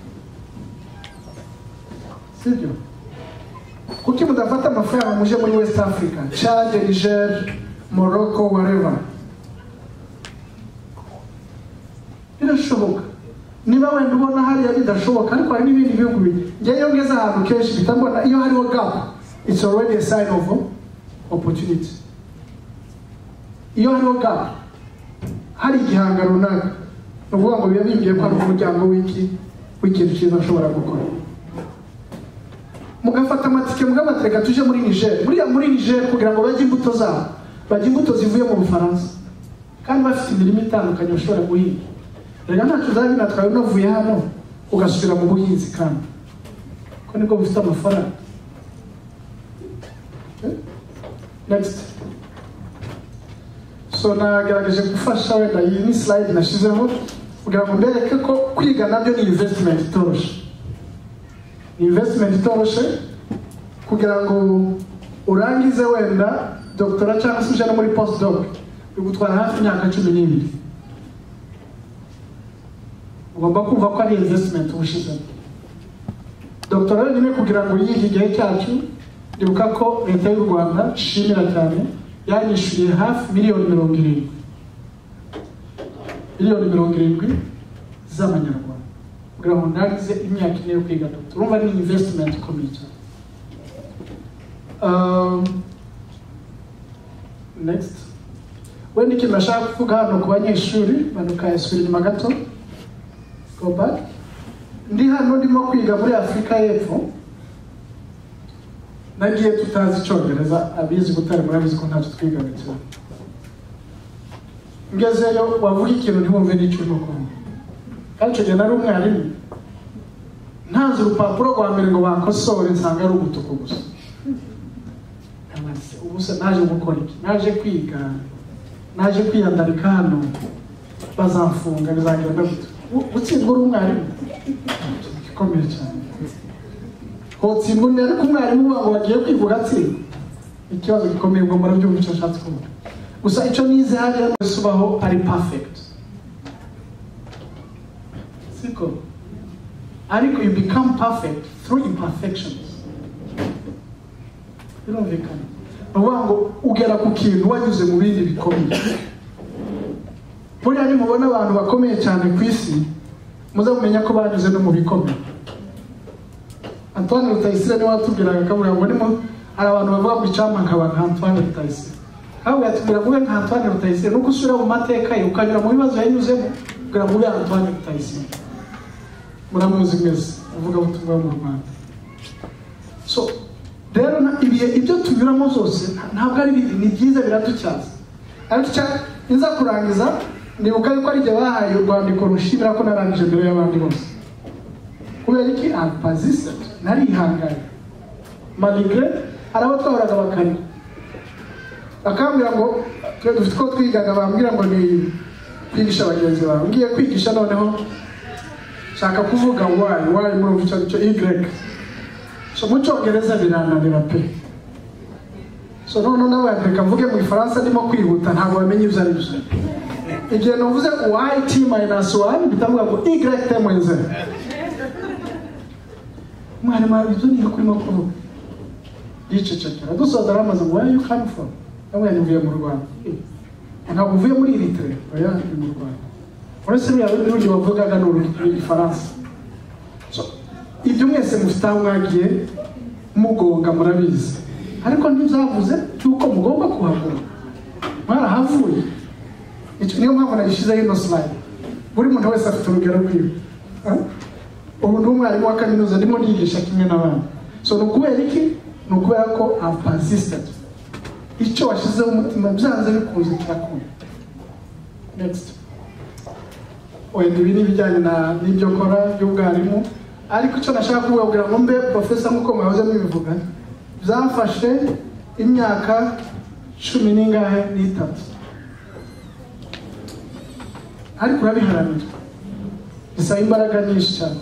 [SPEAKER 3] Sibyo? Kuki mudafata amafaranga muje muri West Africa, Chad, Niger, Morocco, wherever? Birashoboka. Niba wenda ubona hariya bidashoboka ariko hari n'ibindi bihugu ngiye yongeza ahantu kenshi bitambona iyo hariho gap, it's already a sign of opportunity. Iyo hariho gap, hari igihanga runaka uvuga ngo biba bigiye kwa umuryango w'ikintu cyiza ushobora gukora. Mugafata amatike mugabatereka tuje muri Niger. Muri Niger kugira ngo bajye imbuto zabo, bajye imbuto zivuye mu Bufaransa kandi bafite imirimo itandukanye ushobora guhinga. Rega ntacyo uzabi natwaye unavuye hano ugasubira mu buhinzi kandi ko niko bifite amafaranga. Next. So nagerageje gufasha wenda iyi ni slide nashizeho kugira ngo mbereke ko kwiga nabyo ni investment itoroshe. Investment itoroshe kugira ngo urangize wenda doctora cyangwa se uje no muri postdoc bigutwara hafi imyaka 12. Ugomba kumva ko ari investment ubushize. Doctora nyine kugira ngo yige igihe cyacu ndibuka ko leta y'u Rwanda shimira cyane yanyishyuriye hafi miliyoni 70 z'amanyarwanda kugira ngo ndagize imyaka 4 yo kwiga doctor. Urumva ni investment ikomeye cyane. Next. Wenda ikintu nashaka kuvuga hano ku banyeshuri banukayasubira inyuma gato. Go back. Ndi hano ndimo kwiga muri Afrika y'Epfo. Nagiye tutazi Icyongereza, abizi gutari murabizi ko ntacyo twiga cyane. Ngezeyo wavuga ikintu ntibumve n'icyo urimo kumva. Kandi cyo nari umwarimu. Ntazi urupapuro rwa mbere ngo bankosore nsanga ari umutuku gusa. Ubu gusa naje gukora iki, naje kwiga, naje kwiyandarika hano bazamfunga bizagenda gute. Gutsindwa uri umwarimu gikomeye cyane, hotsindwa undi ariko umwarimu ngo bagiye kwiga ugatsindwa, ikibazo gikomeye ngo murabyumva icyo nshatse kuvuga. Gusa icyo nize hariya subaho ari perfect, siko ariko you become perfect through imperfections. Birumvikana ngo ugera ku kintu wanyuze mu bindi bikomeye. Buriya nimubona abantu bakomeye cyane ku isi muzamenya ko banyuze no mu bikomeye. Antoine Rutayisire niwe watubwiraga akavuga ngo nimo hari abantu bavuga ngo icyampa nkaba nka Antoine Rutayisire. Ahubwo yatubwira ngo nka Antoine Rutayisire nuko usubira mu mateka ye ukanyura mu bibazo yanyuzemo kugira ngo ube Antoine Rutayisire. Muramuzi mwese uvuga ubutumwa mu Rwanda. So rero ibihe ibyo tunyuramo zose ntabwo ari bibi, ni byiza biradutyaza. Ariko inza kurangiza ndibuka yuko ari igihe bahaye urwandiko rushimira ko narangije mbere y'abandi bose. Kubera iki? Persistent, narihanganye. Malgré arabo twahoraga bakari bakambwira ngo dufite ko twigaga, bambwira ngo ni kwigisha bagenzi bawe. Ngiye kwigisha noneho shaka kuvuga why muri icyo y. So mu Cyongereza birananira pe. So none nawe reka mvuge mu Faransa ndimo kwihuta ntabwo bamenye ibyo ari byo. Igihe navuze y(t-1) bitavuga ngo y(t-1). Mwarimu ibyo ni kurimo kuvuga. Yicecekera dusoza ramaze ngo where you come from? Namwe yavuye mu Rwanda. Ntabwo uvuye muri Eritrea, oya ni mu Rwanda. Uretse yawe n'undi bavugaga n'ururimi Faransa. So ibyo mwese mufite aho mwagiye mugonga murabizi, ariko ntizavuze cyuko mugomba kuhagura. Mwarahavuye. Icyo niyo mpamvu nayishizeho ino slide. Buri muntu wese afite urugero rwiwe. Ubu ni umwarimu wa kaminuza ndimo nigisha kimwe n'abandi. So nukubera iki? Nukubera ko I've persisted. Icyo washizeho umutima byanze bikunze kirakunda. Next. Wenda ibi n'ibijyanye n'ibyo kora by'ubwarimu, ariko icyo nashaka kuvuga ngo mbe professor nk'uko mwahoze mubivuga byafashe imyaka 13 ariko urabiharanira, bisaba imbaraga nyinshi cyane.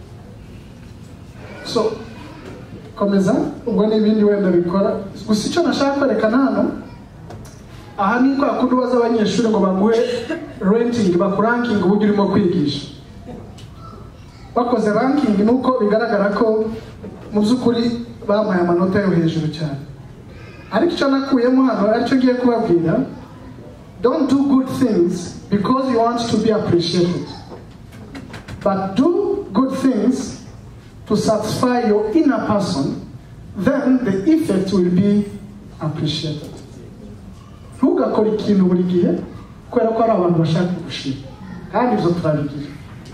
[SPEAKER 3] So komeza ubwo n'ibindi wenda bikora. Gusa icyo nashaka kwerekana hano aha ni kwa kundi baza abanyeshuri ngo baguhe rating, bakuranking uburyo urimo kwigisha. Bakoze ranking nuko bigaragara ko mu by'ukuri bampaye amanota yo hejuru cyane. Ariko icyo nakuyemo hano aricyo ngiye kubabwira, don't do good things because you want to be appreciated, but do good things to satisfy your inner person, then the effect will be appreciated. Ntugakore ikintu buri gihe kubera ko ari abantu bashaka kugushima, kandi ibyo turabigira.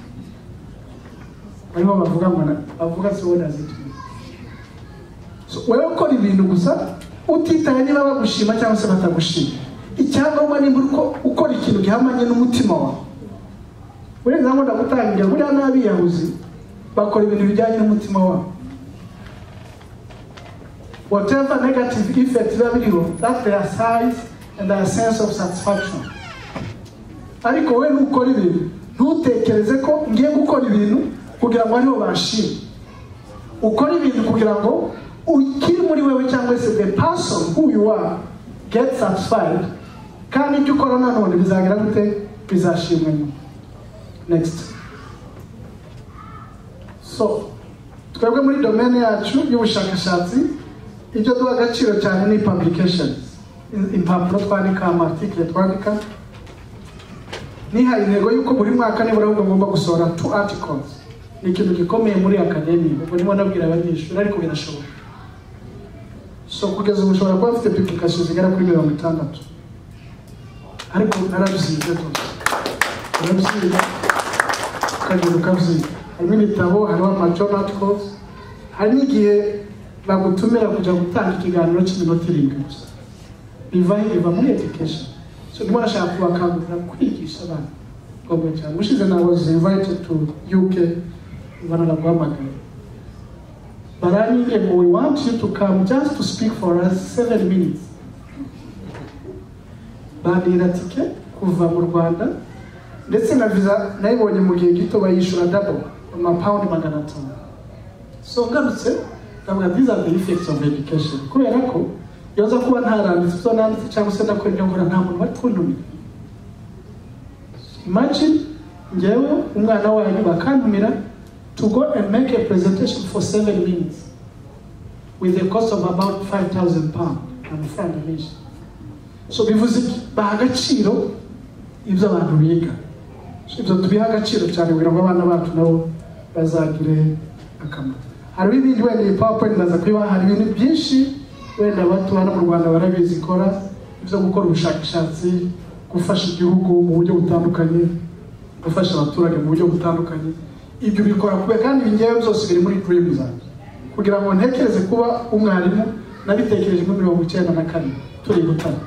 [SPEAKER 3] Ariho bavuga ngo bavuga se what does it mean? So wewe ukora ibintu gusa utitaye niba bagushima cyangwa se batagushima. Icyangombwa ni uko ukora ikintu gihamanye n'umutima wawe. Ureza ngo ndagutangira buriya n'abiyahuzi bakora ibintu bijyanye n'umutima wawe. Whatever negative effect biba biriho, that's their size and their sense of satisfaction. Ariko wowe nukora ibintu ntutekereze ko ngiye gukora ibintu kugira ngo ariho bashime. Ukora ibintu kugira ngo ukiri muri wewe cyangwa se the person who you are get satisfied, kandi icyo ukora nanone bizagira gute? Bizashimwa nyuma. Next. So twebwe muri domaine yacu y'ubushakashatsi ibyo duha agaciro cyane ni publications, impapuro twandika, amarticle twandika. Nihaye intego yuko buri mwaka nibura ugomba gusohora 2 articles. Ni ikintu gikomeye muri academy, ubwo ndimo nabwira abanyeshuri ariko birashoboka. So kugeza ubu ushobora kuba ufite publications zigera kuri 60, ariko narabisize rwose. Narabisize kandi ukabyiga. Harimo ibitabo, harimo ama-journal articles, hari n'igihe bagutumira kujya gutanga ikiganiro cy'iminota 7 gusa. Biva muri education. So ndimo nashaka kubakangurira kwigisha abantu. Ngombwa cyane. Ushize I was invited to UK, baranaguhamagaye. Baranyige ngo we want you to come just to speak for us 7 minutes bandira tike kuva mu Rwanda ndetse na visa nayibonye mu gihe gito bayishura double £500. So ngarutse ndavuga these are the effects of education kubera ko yoza kuba ntaranditse so nanditse cyangwa se ndakora ibyo nkora nta muntu bari kuntumira. Imagine ngewe umwana wanyu bakantumira to go and make a presentation for 7 minutes with a cost of about £5,000 amafaranga menshi. So bivuze baha agaciro ibyo abantu biga. So ibyo tubiha agaciro cyane kugira ngo abana bacu nabo bazagire akamaro. Hari ibindi wenda iyi PowerPoint ndaza kubiba, hari ibintu byinshi wenda bato hano mu Rwanda barabizi ikora ibyo gukora ubushakashatsi, gufasha igihugu mu buryo butandukanye, gufasha abaturage mu buryo butandukanye. Ibyo bikora kubera kandi ibingewe byose biri muri dream zanjye kugira ngo ntekereze kuba umwarimu. Nabitekereje muri 1994 turi Butare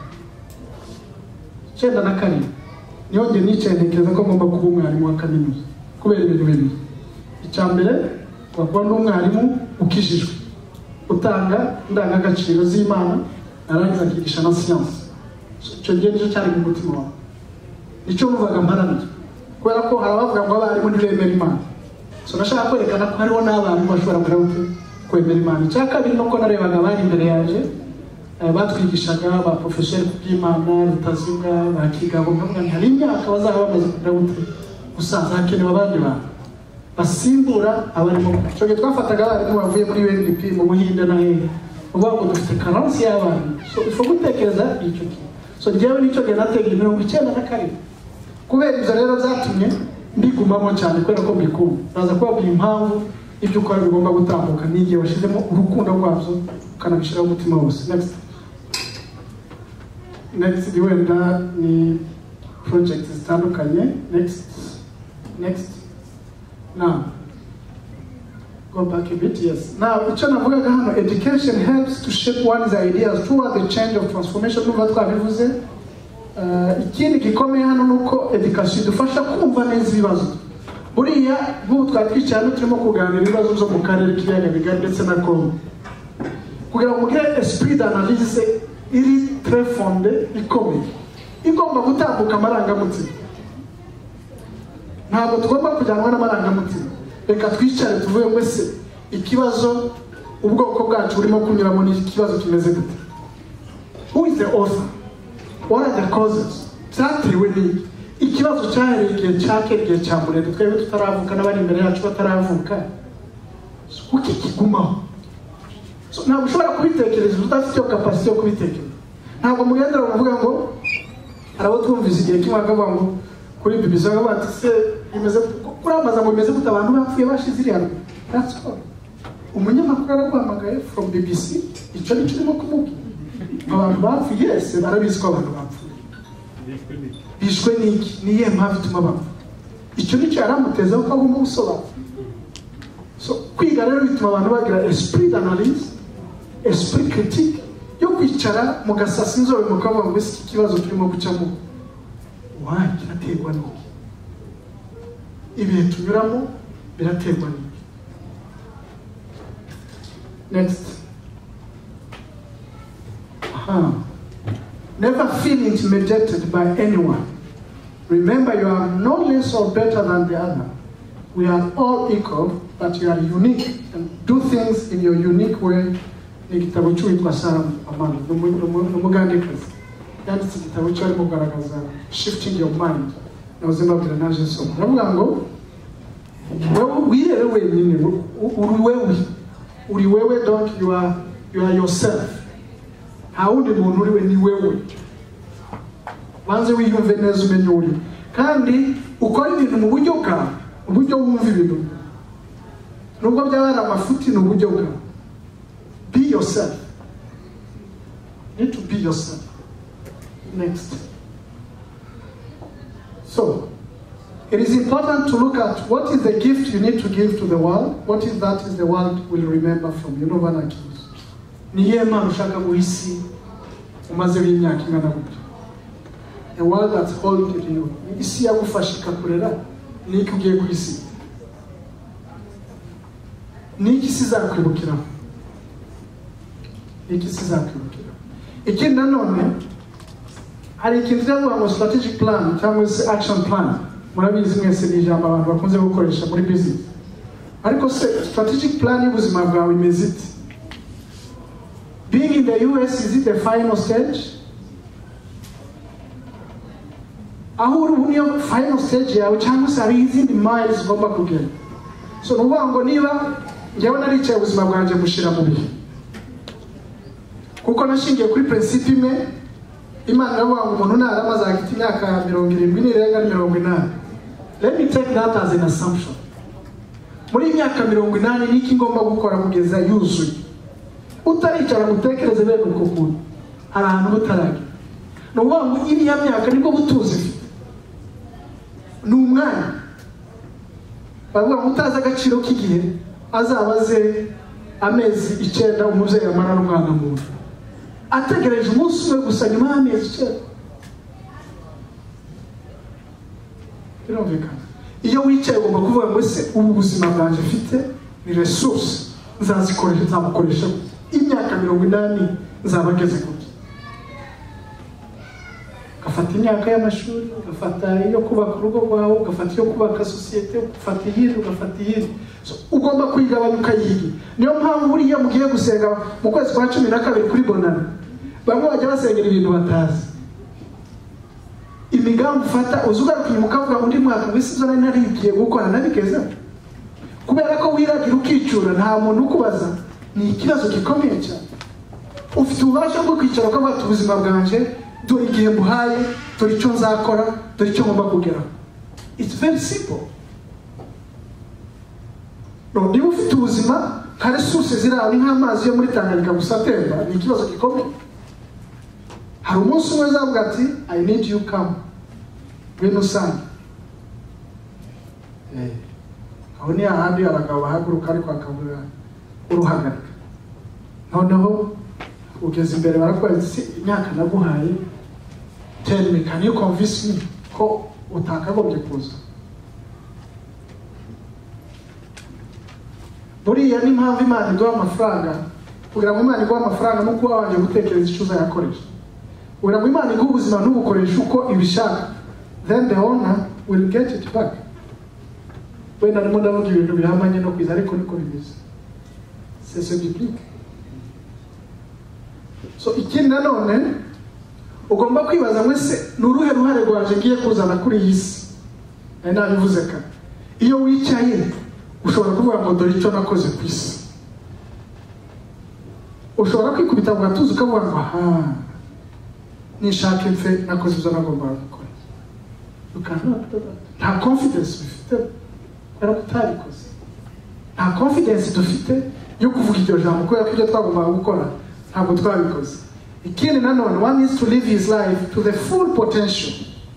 [SPEAKER 3] 94 niyo nge nicaye ntekereza ko ngomba kuba umwarimu wa kaminuza kubera ibintu bibiri. Icyambere wakuba n'umwarimu ukijijwe utanga indangagaciro z'Imana arangiza akigisha na science. Icyo gihe nicyo cyari mu mutima wawe, nicyo numvaga mparanira kubera ko hari abavuga ngo abarimu ntibemera Imana. So nashaka kwerekana ko hariho n'abantu bashobora kwemera Imana. Icya kabiri nuko narebaga abari imbere yaje batwigishaga ba professeur by'Imana Rutazibwa bakigabo nkamwe hari imyaka bazaba bamaze gusaza hakenewe abandi bantu basimbura abarimo. Cyo gihe twafataga abarimu bavuye muri UNDP mu Buhinde na hehe uvuga ngo dufite karansi y'abantu. So ifo gutekereza icyo kintu. So njyewe nicyo gihe nategeye 1992 kubera ibyo rero byatumye mbigumamo cyane kubera ko mbikunda. Naza kubabwira impamvu ibyo ukora bigomba gutambuka n'igihe washizemo urukundo rwabyo ukanabishiraho umutima wose. Next wenda ni project zitandukanye. Next now go back a bit. Yes, now icyo navugaga hano, education helps to shape one's ideas toward the change of transformation. N'ubwo twabivuze ikindi gikomeye hano nuko education idufasha kumva neza ibibazo. Buriya nk'ubu twatwicyane turimo kuganira ibibazo byo mu karere k'ibiyaga bigari ndetse na Congo kugira ngo mugire esprit d'analyse iri très fondée ikomeye igomba gutambuka amarangamutima. Ntabwo tugomba kujyanwa n'amarangamutima. Reka twicare tuvuye ngo ese ikibazo ubwoko bwacu burimo kunyuramo ni ikibazo kimeze gute? Who is the author? What are the causes? Cyatewe n'iki? Ikibazo cyahereye igihe cyakegiye cya mbere twebwe tutaravuka n'abari imbere yacu bataravuka. Kuki kigumaho? So ntabwo ushobora kubitekereza udafite iyo capacity yo kubitekereza. Ntabwo mugendera bavuga ngo arabo twumvise igihe kimwe akavuga ngo kuri BBC ngo ati se imeze kuramaza ngo imeze gute abantu bapfuye bashize iri hano. That's all. Umunyamakuru araguhamagaye from BBC icyo ni kirimo kumubwira abantu bapfuye. Yes, barabizi ko abantu bapfuye bishwe n'iki niye mpamvu ituma bapfa. Icyo nicyo yaramutezeho ko agomba gusobanura. So kwiga rero bituma abantu bagira esprit d'analyse, esprit critique yo kwicara mugasasa inzobe mukavuga ngo iki kibazo turimo gucamo why kiraterwa n'iki, ibihe tunyuramo biraterwa n'iki. Next. Never feel intimidated by anyone. Remember, you are no less or better than the other. We are all equal, but you are unique and do things in your unique way. Ni igitabo cy'uwitwa Sarah Amani n'umugandekazi yanditse igitabo cyo arimo kugaragaza shifting your mind. Nahoze mbabwira naje soma aravuga ngo wirere wenyine uri wewe, don't you are yourself. Nta wundi muntu uriwe ni wewe. Banze wiyumve neza umenye uri kandi ukora ibintu mu buryo bwawe, uburyo wumva ibintu nubwo byaba ari amafuti n'uburyo bwawe. Be yourself. Need to be yourself. Next. So it is important to look at what is the gift you need to give to the world. What is that is the world will remember from you. Novana Kius. Niye man ushaka muhisi umaze w'imyaka ingana gutya. A world that's holding you. Isi yagufashika kurera niki ugiye kwisi. Niki sizakwibukira. Niki sizakwibukira. Ikindi nanone hari ikintu cyangwa ngo strategic plan cyangwa se action plan. Murabizi mwese ni ijambo abantu bakunze gukoresha muri business. Ariko se strategic plan y'ubuzima bwawe imeze ite? Being in the US, is it the final stage? Aho uri niyo final stage yawe cyangwa se hari izindi miles ugomba kugera. So nuvuga ngo niba njyewe naricaye ubuzima bwanjye mushira mu bihe, kuko nashingiye kuri principe imwe. Imana iravuga ngo umuntu naramaze agiti imyaka 70 n'irenga 80. Let me take that as an assumption. Muri imyaka 80 niki ngomba gukora kugeza yuzuye? Utaricara gutekereza bene uko kuntu hari ahantu butarage. Nuvuga ngo iriya myaka nibwo butuzi. Ni umwana bavuga ngo utazi agaciro k'igihe azabaze amezi 9 umubyeyi amara n'umwana mu nda, ategereje umunsi umwe gusa nyuma y'amezi 9. Birumvikana iyo wicaye ugomba kuvuga ngo se ubu buzima bwanjye mfite ni resource nzazikoresha, nzabukoresha imyaka 80 nzaba ngeze kuki. Gafata imyaka y'amashuri, gafata iyo kubaka urugo rwawe, gafata iyo kubaka societe, gafata iyindi, gafata iyindi. So ugomba kwigabanya ukayiga. Niyo mpamvu buriya mugiye gusenga mu kwezi kwa 12 kuri bonana, bamwe bajya basengera ibintu batazi. Imigambi ufata uzugaruka inyuma ukavuga undi mwaka wese nari narigiye gukora nabigeza, kubera ko wiragira ukicura nta muntu ukubaza. Ni ikibazo gikomeye cyane. Ufite ububasha bwo kwicara ukavuga ubuzima bwanje dore igihe mbuhaye, dore icyo nzakora, dore icyo ngomba kugeraho. It's very simple. No, niba ufite ubuzima nka resource zirawe nk'amazi yo muri Tanganyika gusa atemba, ni ikibazo gikomeye. Hari umunsi umwe uzavuga ati I need you come ngwino usange. Aho ni ahandi abagabo bahaguruka ariko akabura uruhagarika. Noneho ugeze imbere barakwereka imyaka naguhaye, tell me, can you convince me ko utakagombye kuza? Buriya ni mpamvu Imana iduha amafaranga, kugira ngo Imana iguha amafaranga no kuba wanje gutekereza icyo uzayakoresha. Kugira ngo Imana iguha ubuzima n'ubukoresha uko ibishaka, then the owner will get it back. Wenda ndimo ndavuga ibintu bihamanye no kwiza ariko niko bimeze. C'est ce biblique. So ikindi nanone ugomba kwibaza ngo se nuruhe ruhare rwaje ngiye kuzana kuri iyi si. Nabivuze ka iyo wicaye ushobora kuvuga ngo dore icyo nakoze ku isi. Ushobora kwikubita mu gatuza ukavuga ngo nishaka mfe nakoze ibyo nagomba gukora. Nta confidence bifite era mutarikoze. Nta confidence dufite yo kuvuga iryo jambo kubera ko ibyo twagombaga gukora ntabwo twabikoze. Ikindi nanone, one needs to live his life to the full potential.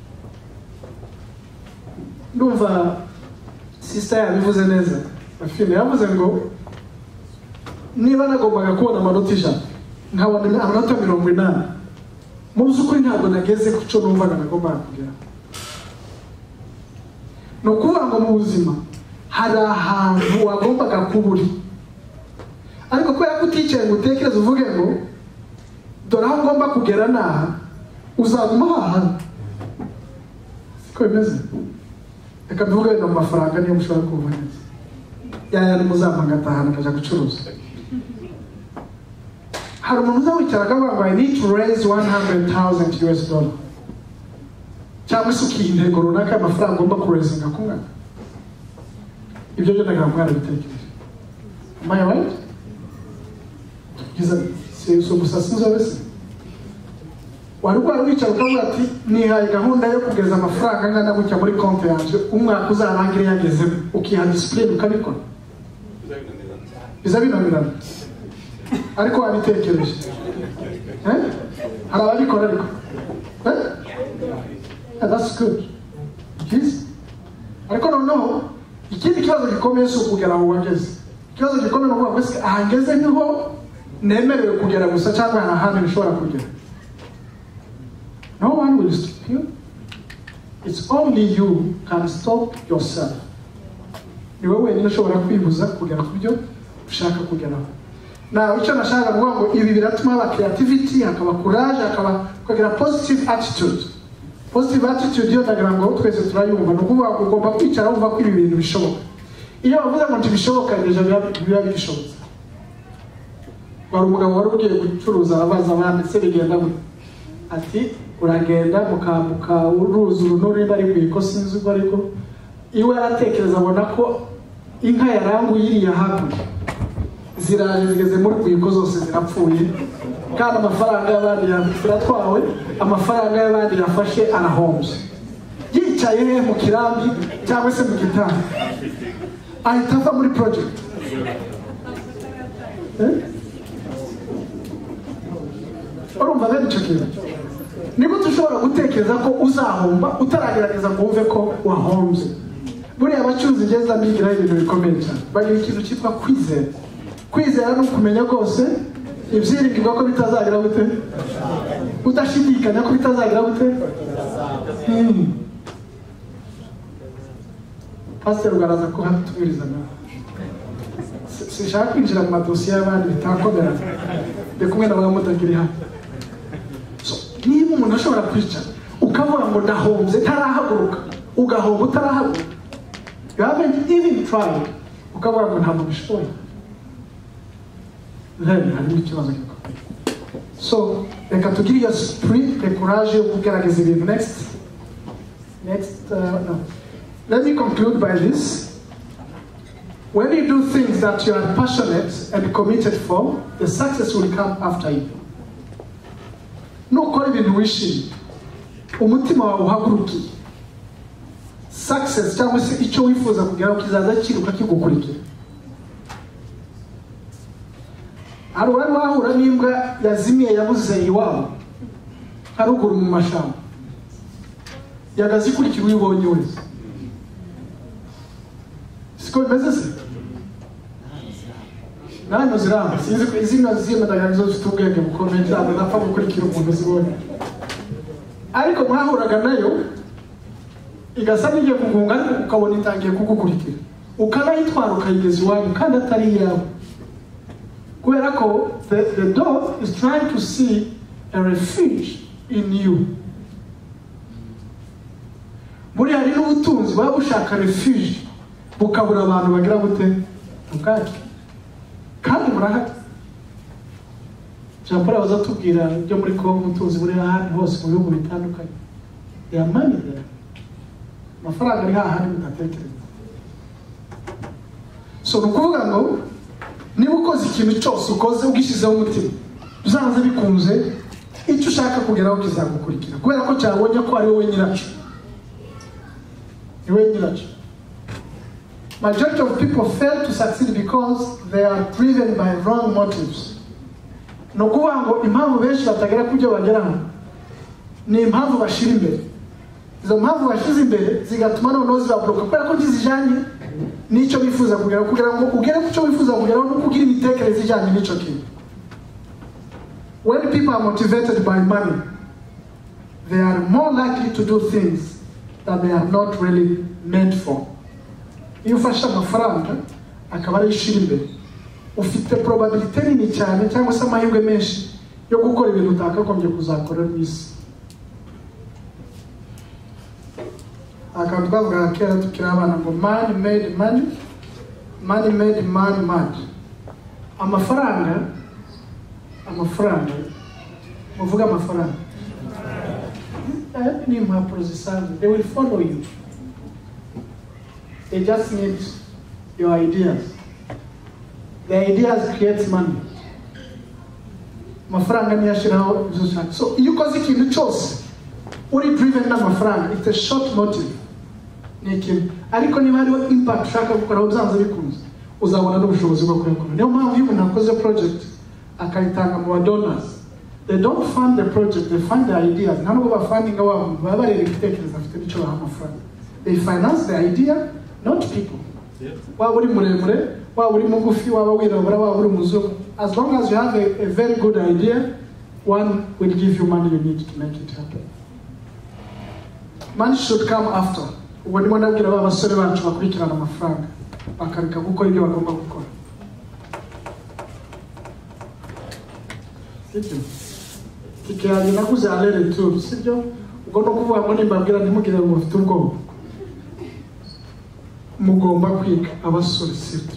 [SPEAKER 3] Ndumva sister yabivuze neza. Afine yavuze ngo niba nagombaga kubona amanota 100 nkabona amanota 80, mu by'ukuri ntabwo nageze ku cyo numvaga nagombaga kugera. No kuvuga ngo mu buzima hari ahantu wagombaga kuba uri, ariko kubera ko uticaye ngo utekereze uvuge ngo dore aho ngomba kugera naha, uzaguma aha. Siko bimeze. Reka mvuge no mafaranga niyo mushobora kuva neza. Yaya ni muzamanga atahana kaja gucuruza. Hari umuntu uzawicara akavuga ngo I need to raise $100,000. Cyangwa se ukintego runaka amafaranga ngomba kurezinga kungana. Ibyo byo ndagira mwara bitekereje. Am I right? So musasinzo wese warugwa wicara ukavuga ati nihaye gahunda yo kugeza amafaranga ngana gutya muri konti yanjye umwaka uzarangire yageze, ukiha discipline ukabikora bizabinanirana, ariko wabitekereje hari ababikora ariko that's good. Yes. Ariko noneho ikindi kibazo gikomeye si ukugera aho wageze. Ikibazo gikomeye n'uvuga ngo ahangeze niho nemerewe kugera gusa cyangwa ahandi bishobora kugera. No one will stop you. It's only you can stop yourself. Ni wowe wenyine ushobora kwibuza kugera ku byo ushaka kugeraho. Na icyo nashaka kuvuga ngo ibi biratuma aba creativity, hakaba courage, hakaba kugira positive attitude. Positive attitude yo ndagira ngo twese turayumva, no kuvuga ngo ugomba kwicara wumva ko ibi bintu bishoboka. Iyo bavuze ngo ntibishoboka deja biba bishobotse. Wari umugabo wari ugiye gucuruza abaza abandi se bigenda gute? Ati uragenda mukambuka uruzi runuri bari kwiko sinzi uko ariko iwe aratekereza abona ko inka yaranguye iriya hakurya ziraje zigeze muri kwiko zose zirapfuye kandi amafaranga y'abandi yaratwawe, amafaranga y'abandi yafashe arahombye. Yicaye mu kirambi cyangwa se mu gitanda ahita ava muri project. Urumva bene icyo kintu niko dushobora gutekereza ko uzahomba utaragerageza ngo wumve ko wahombye. Buriya abacuruzi ngeza mbigiraho ibintu bikomeye cyane, bagira ikintu cyitwa kwizera. Kwizera ni ukumenya rwose ibyiringirwa ko bitazagira gute, udashidikanya ko bitazagira gute. Pasiteri ugaraza ko hatubwiriza nawe sinshaka kwinjira mu madosiye y'abandi bitakomera ndi kumwe na bamutagira hano. Niba umuntu ashobora kwicara ukavuga ngo ndahombye ntarahaguruka, ugahomba utarahaguruka, you haven't even tried, ukavuga ngo ntabwo bishoboye, rero harimo ikibazo gikomeye. So reka tugire iyo spirit, the courage yo kugerageza ibintu. No. Let me conclude by this. When you do things that you are passionate and committed for, the success will come after you. Nukora ibintu wishimye, umutima wawe uhagurukiye, success cyangwa se icyo wifuza kugeraho kizaza kiruka kigukurikira. Hari uwari wahura n'imbwa yazimiye yabuze iwabo haruguru mu mashamba, yagaze ikurikira uyibonye wese. Siko bimeze se? Nano ziramba, sinzi ko izina z'imadaga zo zifite ubwenge bukomeye cyane napfa gukurikira umuntu zibonye. Ariko mwahuraga nayo igasa n'igiye kugunga ariko ukabona itangiye kugukurikira, ukanayitwara ukayigeza iwanyu kandi atari iyawe, kubera ko the dog is trying to see a refuge in you. Muri hari n'ubutunzi baba bushaka refuge bukabura abantu bagira gute ubwacu kandi murahari. Jean Paul azatubwira ibyo muri Kongo ubutunzi buri ahantu hose mu bihugu bitandukanye. Yamani there. Amafaranga ari hahandi mudatekereza. So nukuvuga ngo niba ukoze ikintu cyose ukoze ugishizeho umutima, uzanze bikunze icyo ushaka kugeraho kizagukurikira, kubera ko cyabonye ko ari wowe nyiracyo. Ni wowe nyiracyo. Majority of people fail to succeed because they are driven by wrong motives. No kuvuga ngo impamvu benshi batagera ku byo bageraho ni impamvu bashira imbere. Izo mpamvu bashize imbere zigatuma noneho zibabloka kubera ko zizijanye n'icyo bifuza kugeraho, kugira ngo ugere ku cyo wifuza kugeraho no kugira imitekerereze ijyanye n'icyo kintu. When people are motivated by money, they are more likely to do things that they are not really meant for. Iyo ufashe amafaranga akaba ari ishira imbere, ufite probability nini cyane cyangwa se amahirwe menshi yo gukora ibintu utakagombye kuzakora n'isi. Akantu twavuga kera tukiri abana ngo money made money, money made man mad. Amafaranga muvuga amafaranga ni impapuro zisanzwe, they will follow you. They just need your ideas. The ideas creates money. Mafaranga ni yashiraho ibyo ushaka. So iyo ukoze ikintu cyose uri driven n'amafaranga, it's a short motive. Ni ikintu ariko niba hariho impact ushaka gukora uzanze bikunze, uzabona n'ubushobozi bwo kubikora. Niyo mpamvu iyo umuntu akoze project akayitanga mu donors, they don't fund the project, they fund the ideas. Nta nubwo bafundinga wabo, baba bareba ibitekerezo afite n'icyo baha amafaranga. They finance the idea, not people. Waba uri muremure, waba uri mugufi, waba wirabura, waba uri muzungu, as long as you have a very good idea, one will give you money you need to make it happen. Money should come after. Ubwo ndimo ndabwira abasore bacu bakurikirana amafaranga bakareka gukora ibyo bagomba gukora. tike yanjye naguze alere tour sibyo ubwo no kuvuga ngo nimbabwira ntimugire ngo mufite ubwoba mugomba kwiga abasore sibyo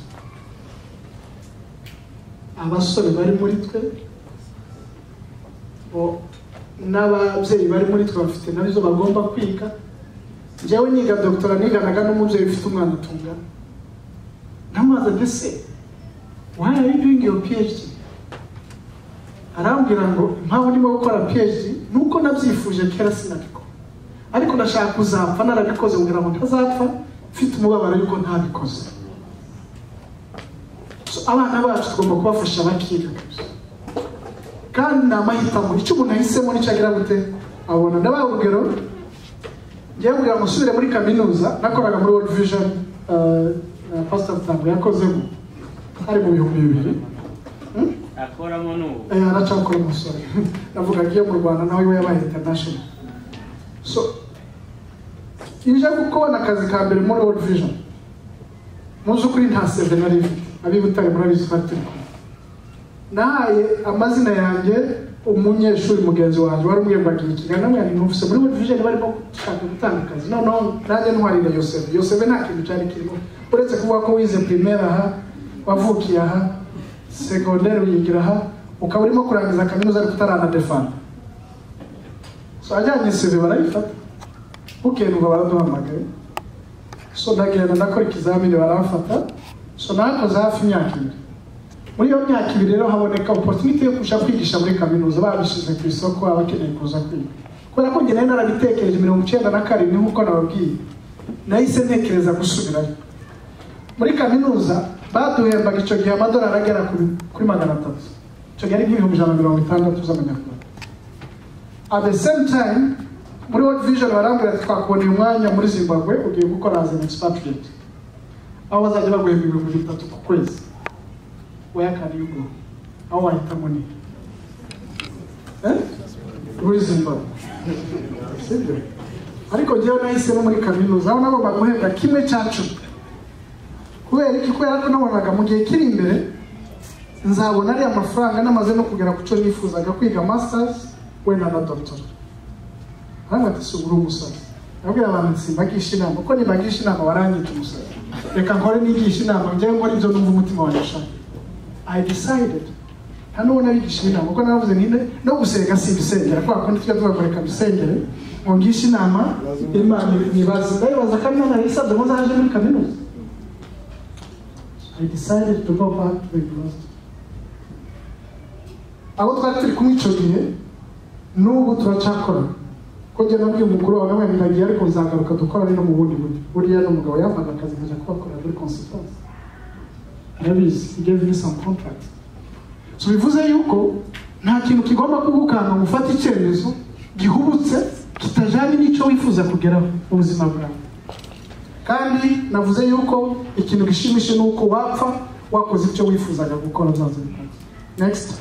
[SPEAKER 3] abasore bari muri twe n'ababyeyi bari muri twe bafite nabizo bagomba kwiga njyewe niga doctora niganaga n'umubyeyi ufite umwana tungana namaze ndetse why are you doing your PhD arambwira ngo impamvu ndimo gukora PhD nuko nabyifuje kera sinabikora ariko ndashaka kuzapfa narabikoze kugira ngo ntazapfa mfite umubabaro yuko ntabikoze abana bacu tugomba kubafasha bakiga kandi namahitamo icyo umuntu ahisemo nicyo agira gute abona ndabaha urugero ngiye kugira ngo usubire muri kaminuza nakoraga muri World Vision Pastor Tango yakozemo ari mu 2000
[SPEAKER 4] akoramo n'ubu
[SPEAKER 3] aracakora umusore navuga agiye mu Rwanda nawe we yabaye international so inje gukora akazi ka mbere muri World Vision muzo kuri nta 7 nari abibutare muri abisfati naye amazina yanjye umunyeshuri mugenzi wanjye wari umwembagiye ikigana mwe ni mufise muri World Vision barimo gushaka gutanga akazi no nanjye ntwarira Yosef nta kintu cyari kirimo uretse kuvuga ko wize primaire aha wavukiye aha secondaire wigira aha ukaba urimo kurangiza kaminuza ariko utarana defend so ajyanye CV barayifata ukenubwo baraduhamagaye so ndagenda ndakora ikizamini barafata so nakoze hafi imyaka 2 muri iyo myaka 2 rero haboneka opportunity yo kusha kwigisha muri kaminuza babishize ku isoko abakeneye kuza kwiga kubera ko njye narabitekereje 97 nkuko nababwiye nahise ntekereza gusubirayo muri kaminuza baduhembaga icyo gihe amadolari agera kuri 300 icyo gihe ari $160 z'amanyarwanda at the same time muri World Vision barambwira twakuboneye umwanya muri Zimbabwe ugiye gukora as an expatriate aho bazajya baguhemba $3,000 ku kwezi where can you go aho wahitamo ni muri Zimbabwe sibyo ariko njyewe nahisemo muri kaminuza aho nabo baguhemba kimwe cyacu kubera ko nabonaga mu gihe kiri imbere nzabona ari amafaranga namaze no kugera ku cyo nifuzaga kwiga masters wenda na doctor hanga tisubura umusaza nabwira abantu simbagisha inama uko nibagisha inama barangita umusaza reka nkore nigisha inama njyewe ngo ibyo numva umutima wanjye ushaka I decided hano nabigisha inama uko naravuze ninde no gusenga simbisengera kwa kundi tujya tugakoreka bisengere ngo ngisha inama Imana nibaza kandi narayisabye ngo zaje muri kaminuza I decided to go back to the university. Abo twari turi kumwe icyo gihe n'ubu turacakora ko njye nabwiye umukuru wawe nawe ndagiye ariko nzagaruka dukora no mu bundi buryo buriya n'umugabo yavaga akazi nkajya kubakora muri consultants arabizi he gave me some contract so bivuze yuko nta kintu kigomba kugukanga gufata icyemezo gihubutse kitajyanye n'icyo wifuza kugeraho mu buzima bwawe kandi navuze yuko ikintu gishimishe nuko wapfa wakoze icyo wifuzaga gukora zazo. Next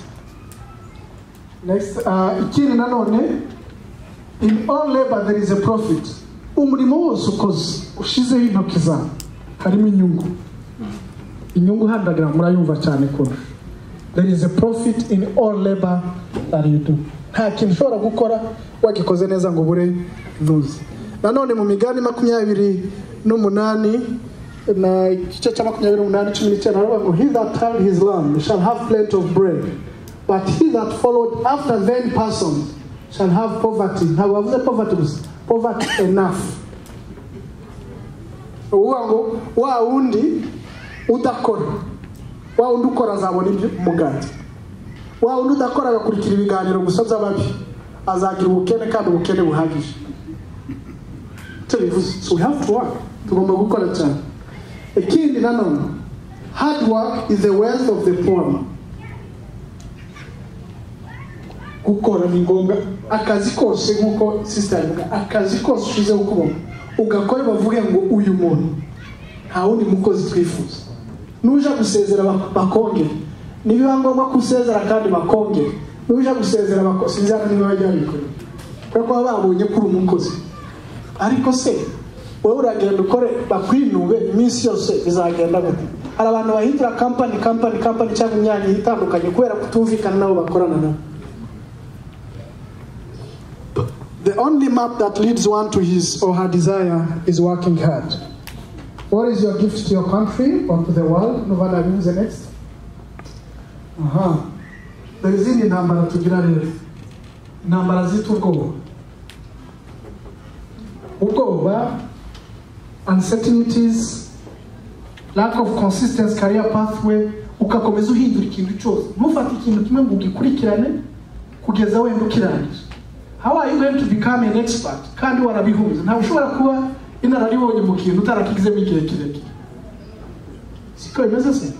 [SPEAKER 3] ikindi nanone in all labor there is a profit. Umurimo wose ukoze ushizeho intoki zawe harimo inyungu handagira murayumva cyane ko there is a profit in all labor that you do. Nta kintu ushobora gukora wagikoze neza ngo bure ntuzi. Nanone mu migani 28 na igice cya 28:19 haravuga ngo he that tilled his land shall have plenty of bread, but he that followed after vain persons shall have poverty. Ntabwo bavuze poverty gusa, poverty enough. Uwango wa undi udakora, wa undi ukora azabona umugati, wa undi udakora agakurikira ibiganiro gusa by'ababi azagira ubukene kandi ubukene buhagije. So we have to work. Tugomba gukora cyane. Ikindi nanone, hard work is the wealth of the poor. Gukora ni ngombwa. Akazi kose nkuko sister ivuga, akazi kose ushize ukubona ugakora bavuge ngo uyu muntu nta wundi mukozi twifuza. Nuja gusezera bakongera, nibiba ngombwa kusezera kandi bakongera. Nuja gusezera bakosinzana niba bajya bikora. Kuko babonye kuri umukozi. Ariko se wowe uragenda ukore bakwinube iminsi yose bizagenda gute? Hari abantu bahindura company cyangwa imyanya itandukanye kubera kutumvikana nabo bakorana nabo. only map that leads one to his or her desire is working hard. What is your gift to your country or to the world? Novana means the next. There is in number to get number zito go. Ugo, uncertainties, lack of consistency career pathway, ukakomeza uhindura ikintu cyose. Ntufate ikintu kimwe ngo ugikurikirane kugeza wenda ukirangije. How are you going to become an expert? Kandi warabihuza. Ntabwo ushobora kuba inararibonye mu kintu utarakigizemo igihe kirekire. Siko imeze se?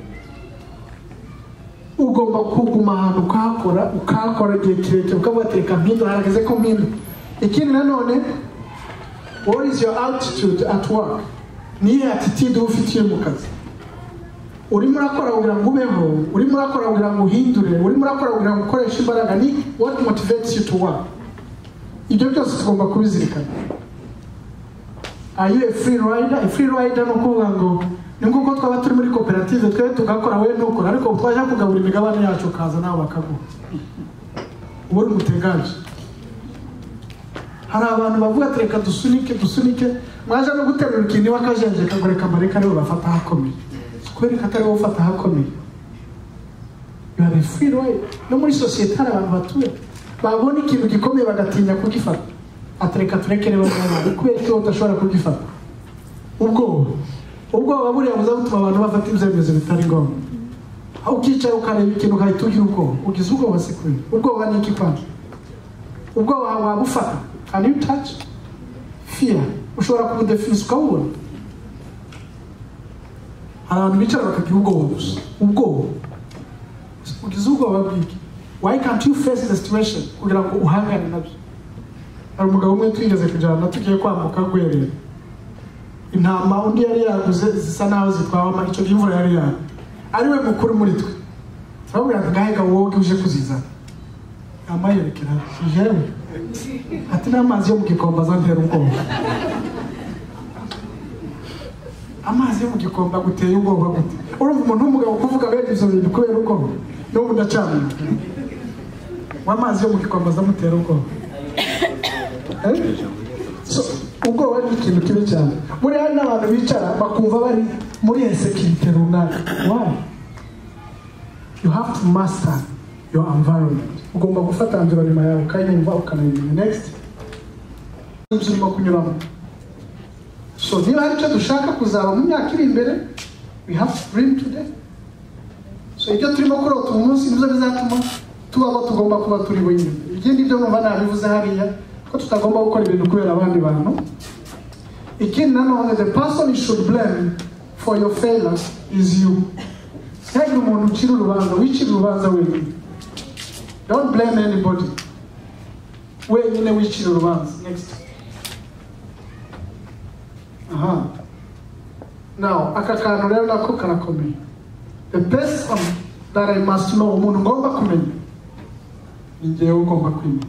[SPEAKER 3] Ugomba kuguma ahantu ukakora igihe kirekire ukavuga ati reka mpindura harageze ko mpindura. Ikindi nanone, what is your attitude at work? Niye attitude ufitiye mu kazi. Urimo urakora kugira ngo ubeho, urimo urakora kugira ngo uhindure, urimo urakora kugira ngo ukoreshe imbaraga. Ni what motivates you to work? Ibyo byose tugomba kubizirikana. Are you a free rider? A free rider no kuvuga ngo ni nguko twaba turi muri koperative twe tugakora we nukora ariko twaje kugabura imigabane yacu kaza nawe bakaguha. Ubu uri mutegaje. Hari abantu bavuga ati reka dusunike mwaje no guterura ikintu wakajenje kagoreka mareka rero bafata hakomeye. Kwereka atari ufata hakomeye. You are a free rider. No muri society hari abantu batuye babona ikintu gikomeye bagatinya kugifata. Atreka turekere bazana kubera ko udashobora kugifata. Ubwo baburiya buzatuma abantu bafata ibyemezo bitari ngombwa. Aho ukicara ukareba ikintu kahita ugira ubwo ugize ubwo basekwe. Ubwo bani iki kwanje. Ubwo wabufata. Can you touch? Fear. Ushobora kubudefinish ukabona. Abantu bicara bakagira ubwo ugize ubwo babwiki. Why can't you face the situation kugira ngo uhangane nabyo? Hari umugabo umwe twigeze kujana tugiye kwambuka gwerera. Intama undi yari yaguze zisa naho zitwawa icyo imvura yari ya. Ariwe mukuru muri twe. Turabwira ngo ngahega wowe uje kuziza. Amayerekera jewe. Ati n'amazi yo mu gikomba zantera ubwoba. Amazi yo mu gikomba guteye ubwoba gute? Urumva umuntu w'umugabo kuvuga bene ivyo bintu kubera ubwoba. No budacana. Amazi yo mu gikomba zamutera ubwoba. So ubwo wari ikintu kibi cyane. Muri hari n'abantu bicara bakumva bari muri insecurity runaka. Why? You have to master your environment. Ugomba gufata environment yawe ukayumva ukanayimenya. Next. Uzurimo kunyuramo. So niba hari icyo dushaka kuzaba mu myaka iri imbere, we have to dream today. So ibyo turimo kurota umunsi nibyo bizatuma tubaho tugomba kuba turi wenyine. Ikindi byo numva nabivuze hariya ko tutagomba gukora ibintu kubera abandi bantu. Ikindi nanone, the person you should blame for your failures is you. Ntabwo umuntu ucira urubanza, wicira urubanza wenyine. Don't blame anybody. Wenyine wicira urubanza. Next. Now, akakantu rero nako karakomeye. The person that I must know, umuntu ngomba kumenya. Ninjyewe ugomba kumenya.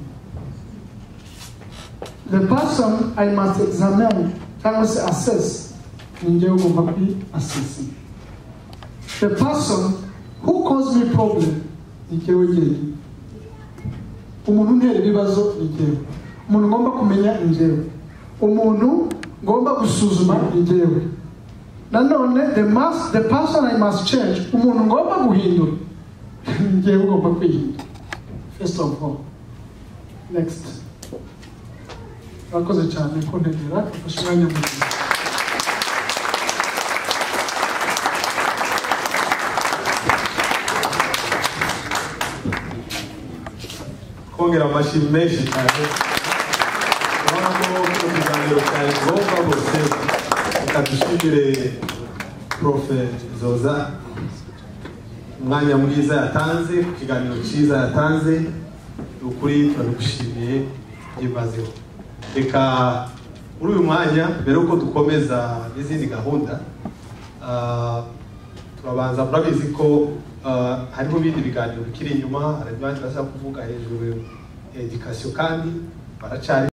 [SPEAKER 3] The person I must examine, cyangwa se assess, ninjyewe ugomba assess. The person who caused me problem, ninjyewe njyewe. Umuntu ntera ibibazo ninjyewe. Umuntu ngomba kumenya ninjyewe. Umuntu ngomba gusuzuma ninjyewe. Nanone the person I must change, umuntu ngomba guhindura ninjyewe ugomba kwihindura. First of all. Next. Wakoze cyane ko ntegera ufashanya mu
[SPEAKER 5] kongera amashyi menshi cyane. Urabona ko ikiganiro cyari ngombwa rwose. Reka dushimire Profe Zoza umwanya mwiza yatanze, ku kiganiro cyiza yatanze. Ukuri turagushimiye byimazeho. Reka muri uyu mwanya mbere uko dukomeza n'izindi gahunda turabanza murabizi ko hariho ibindi biganiro bikiri inyuma, hari abandi bashaka kuvuga hejuru education kandi baracari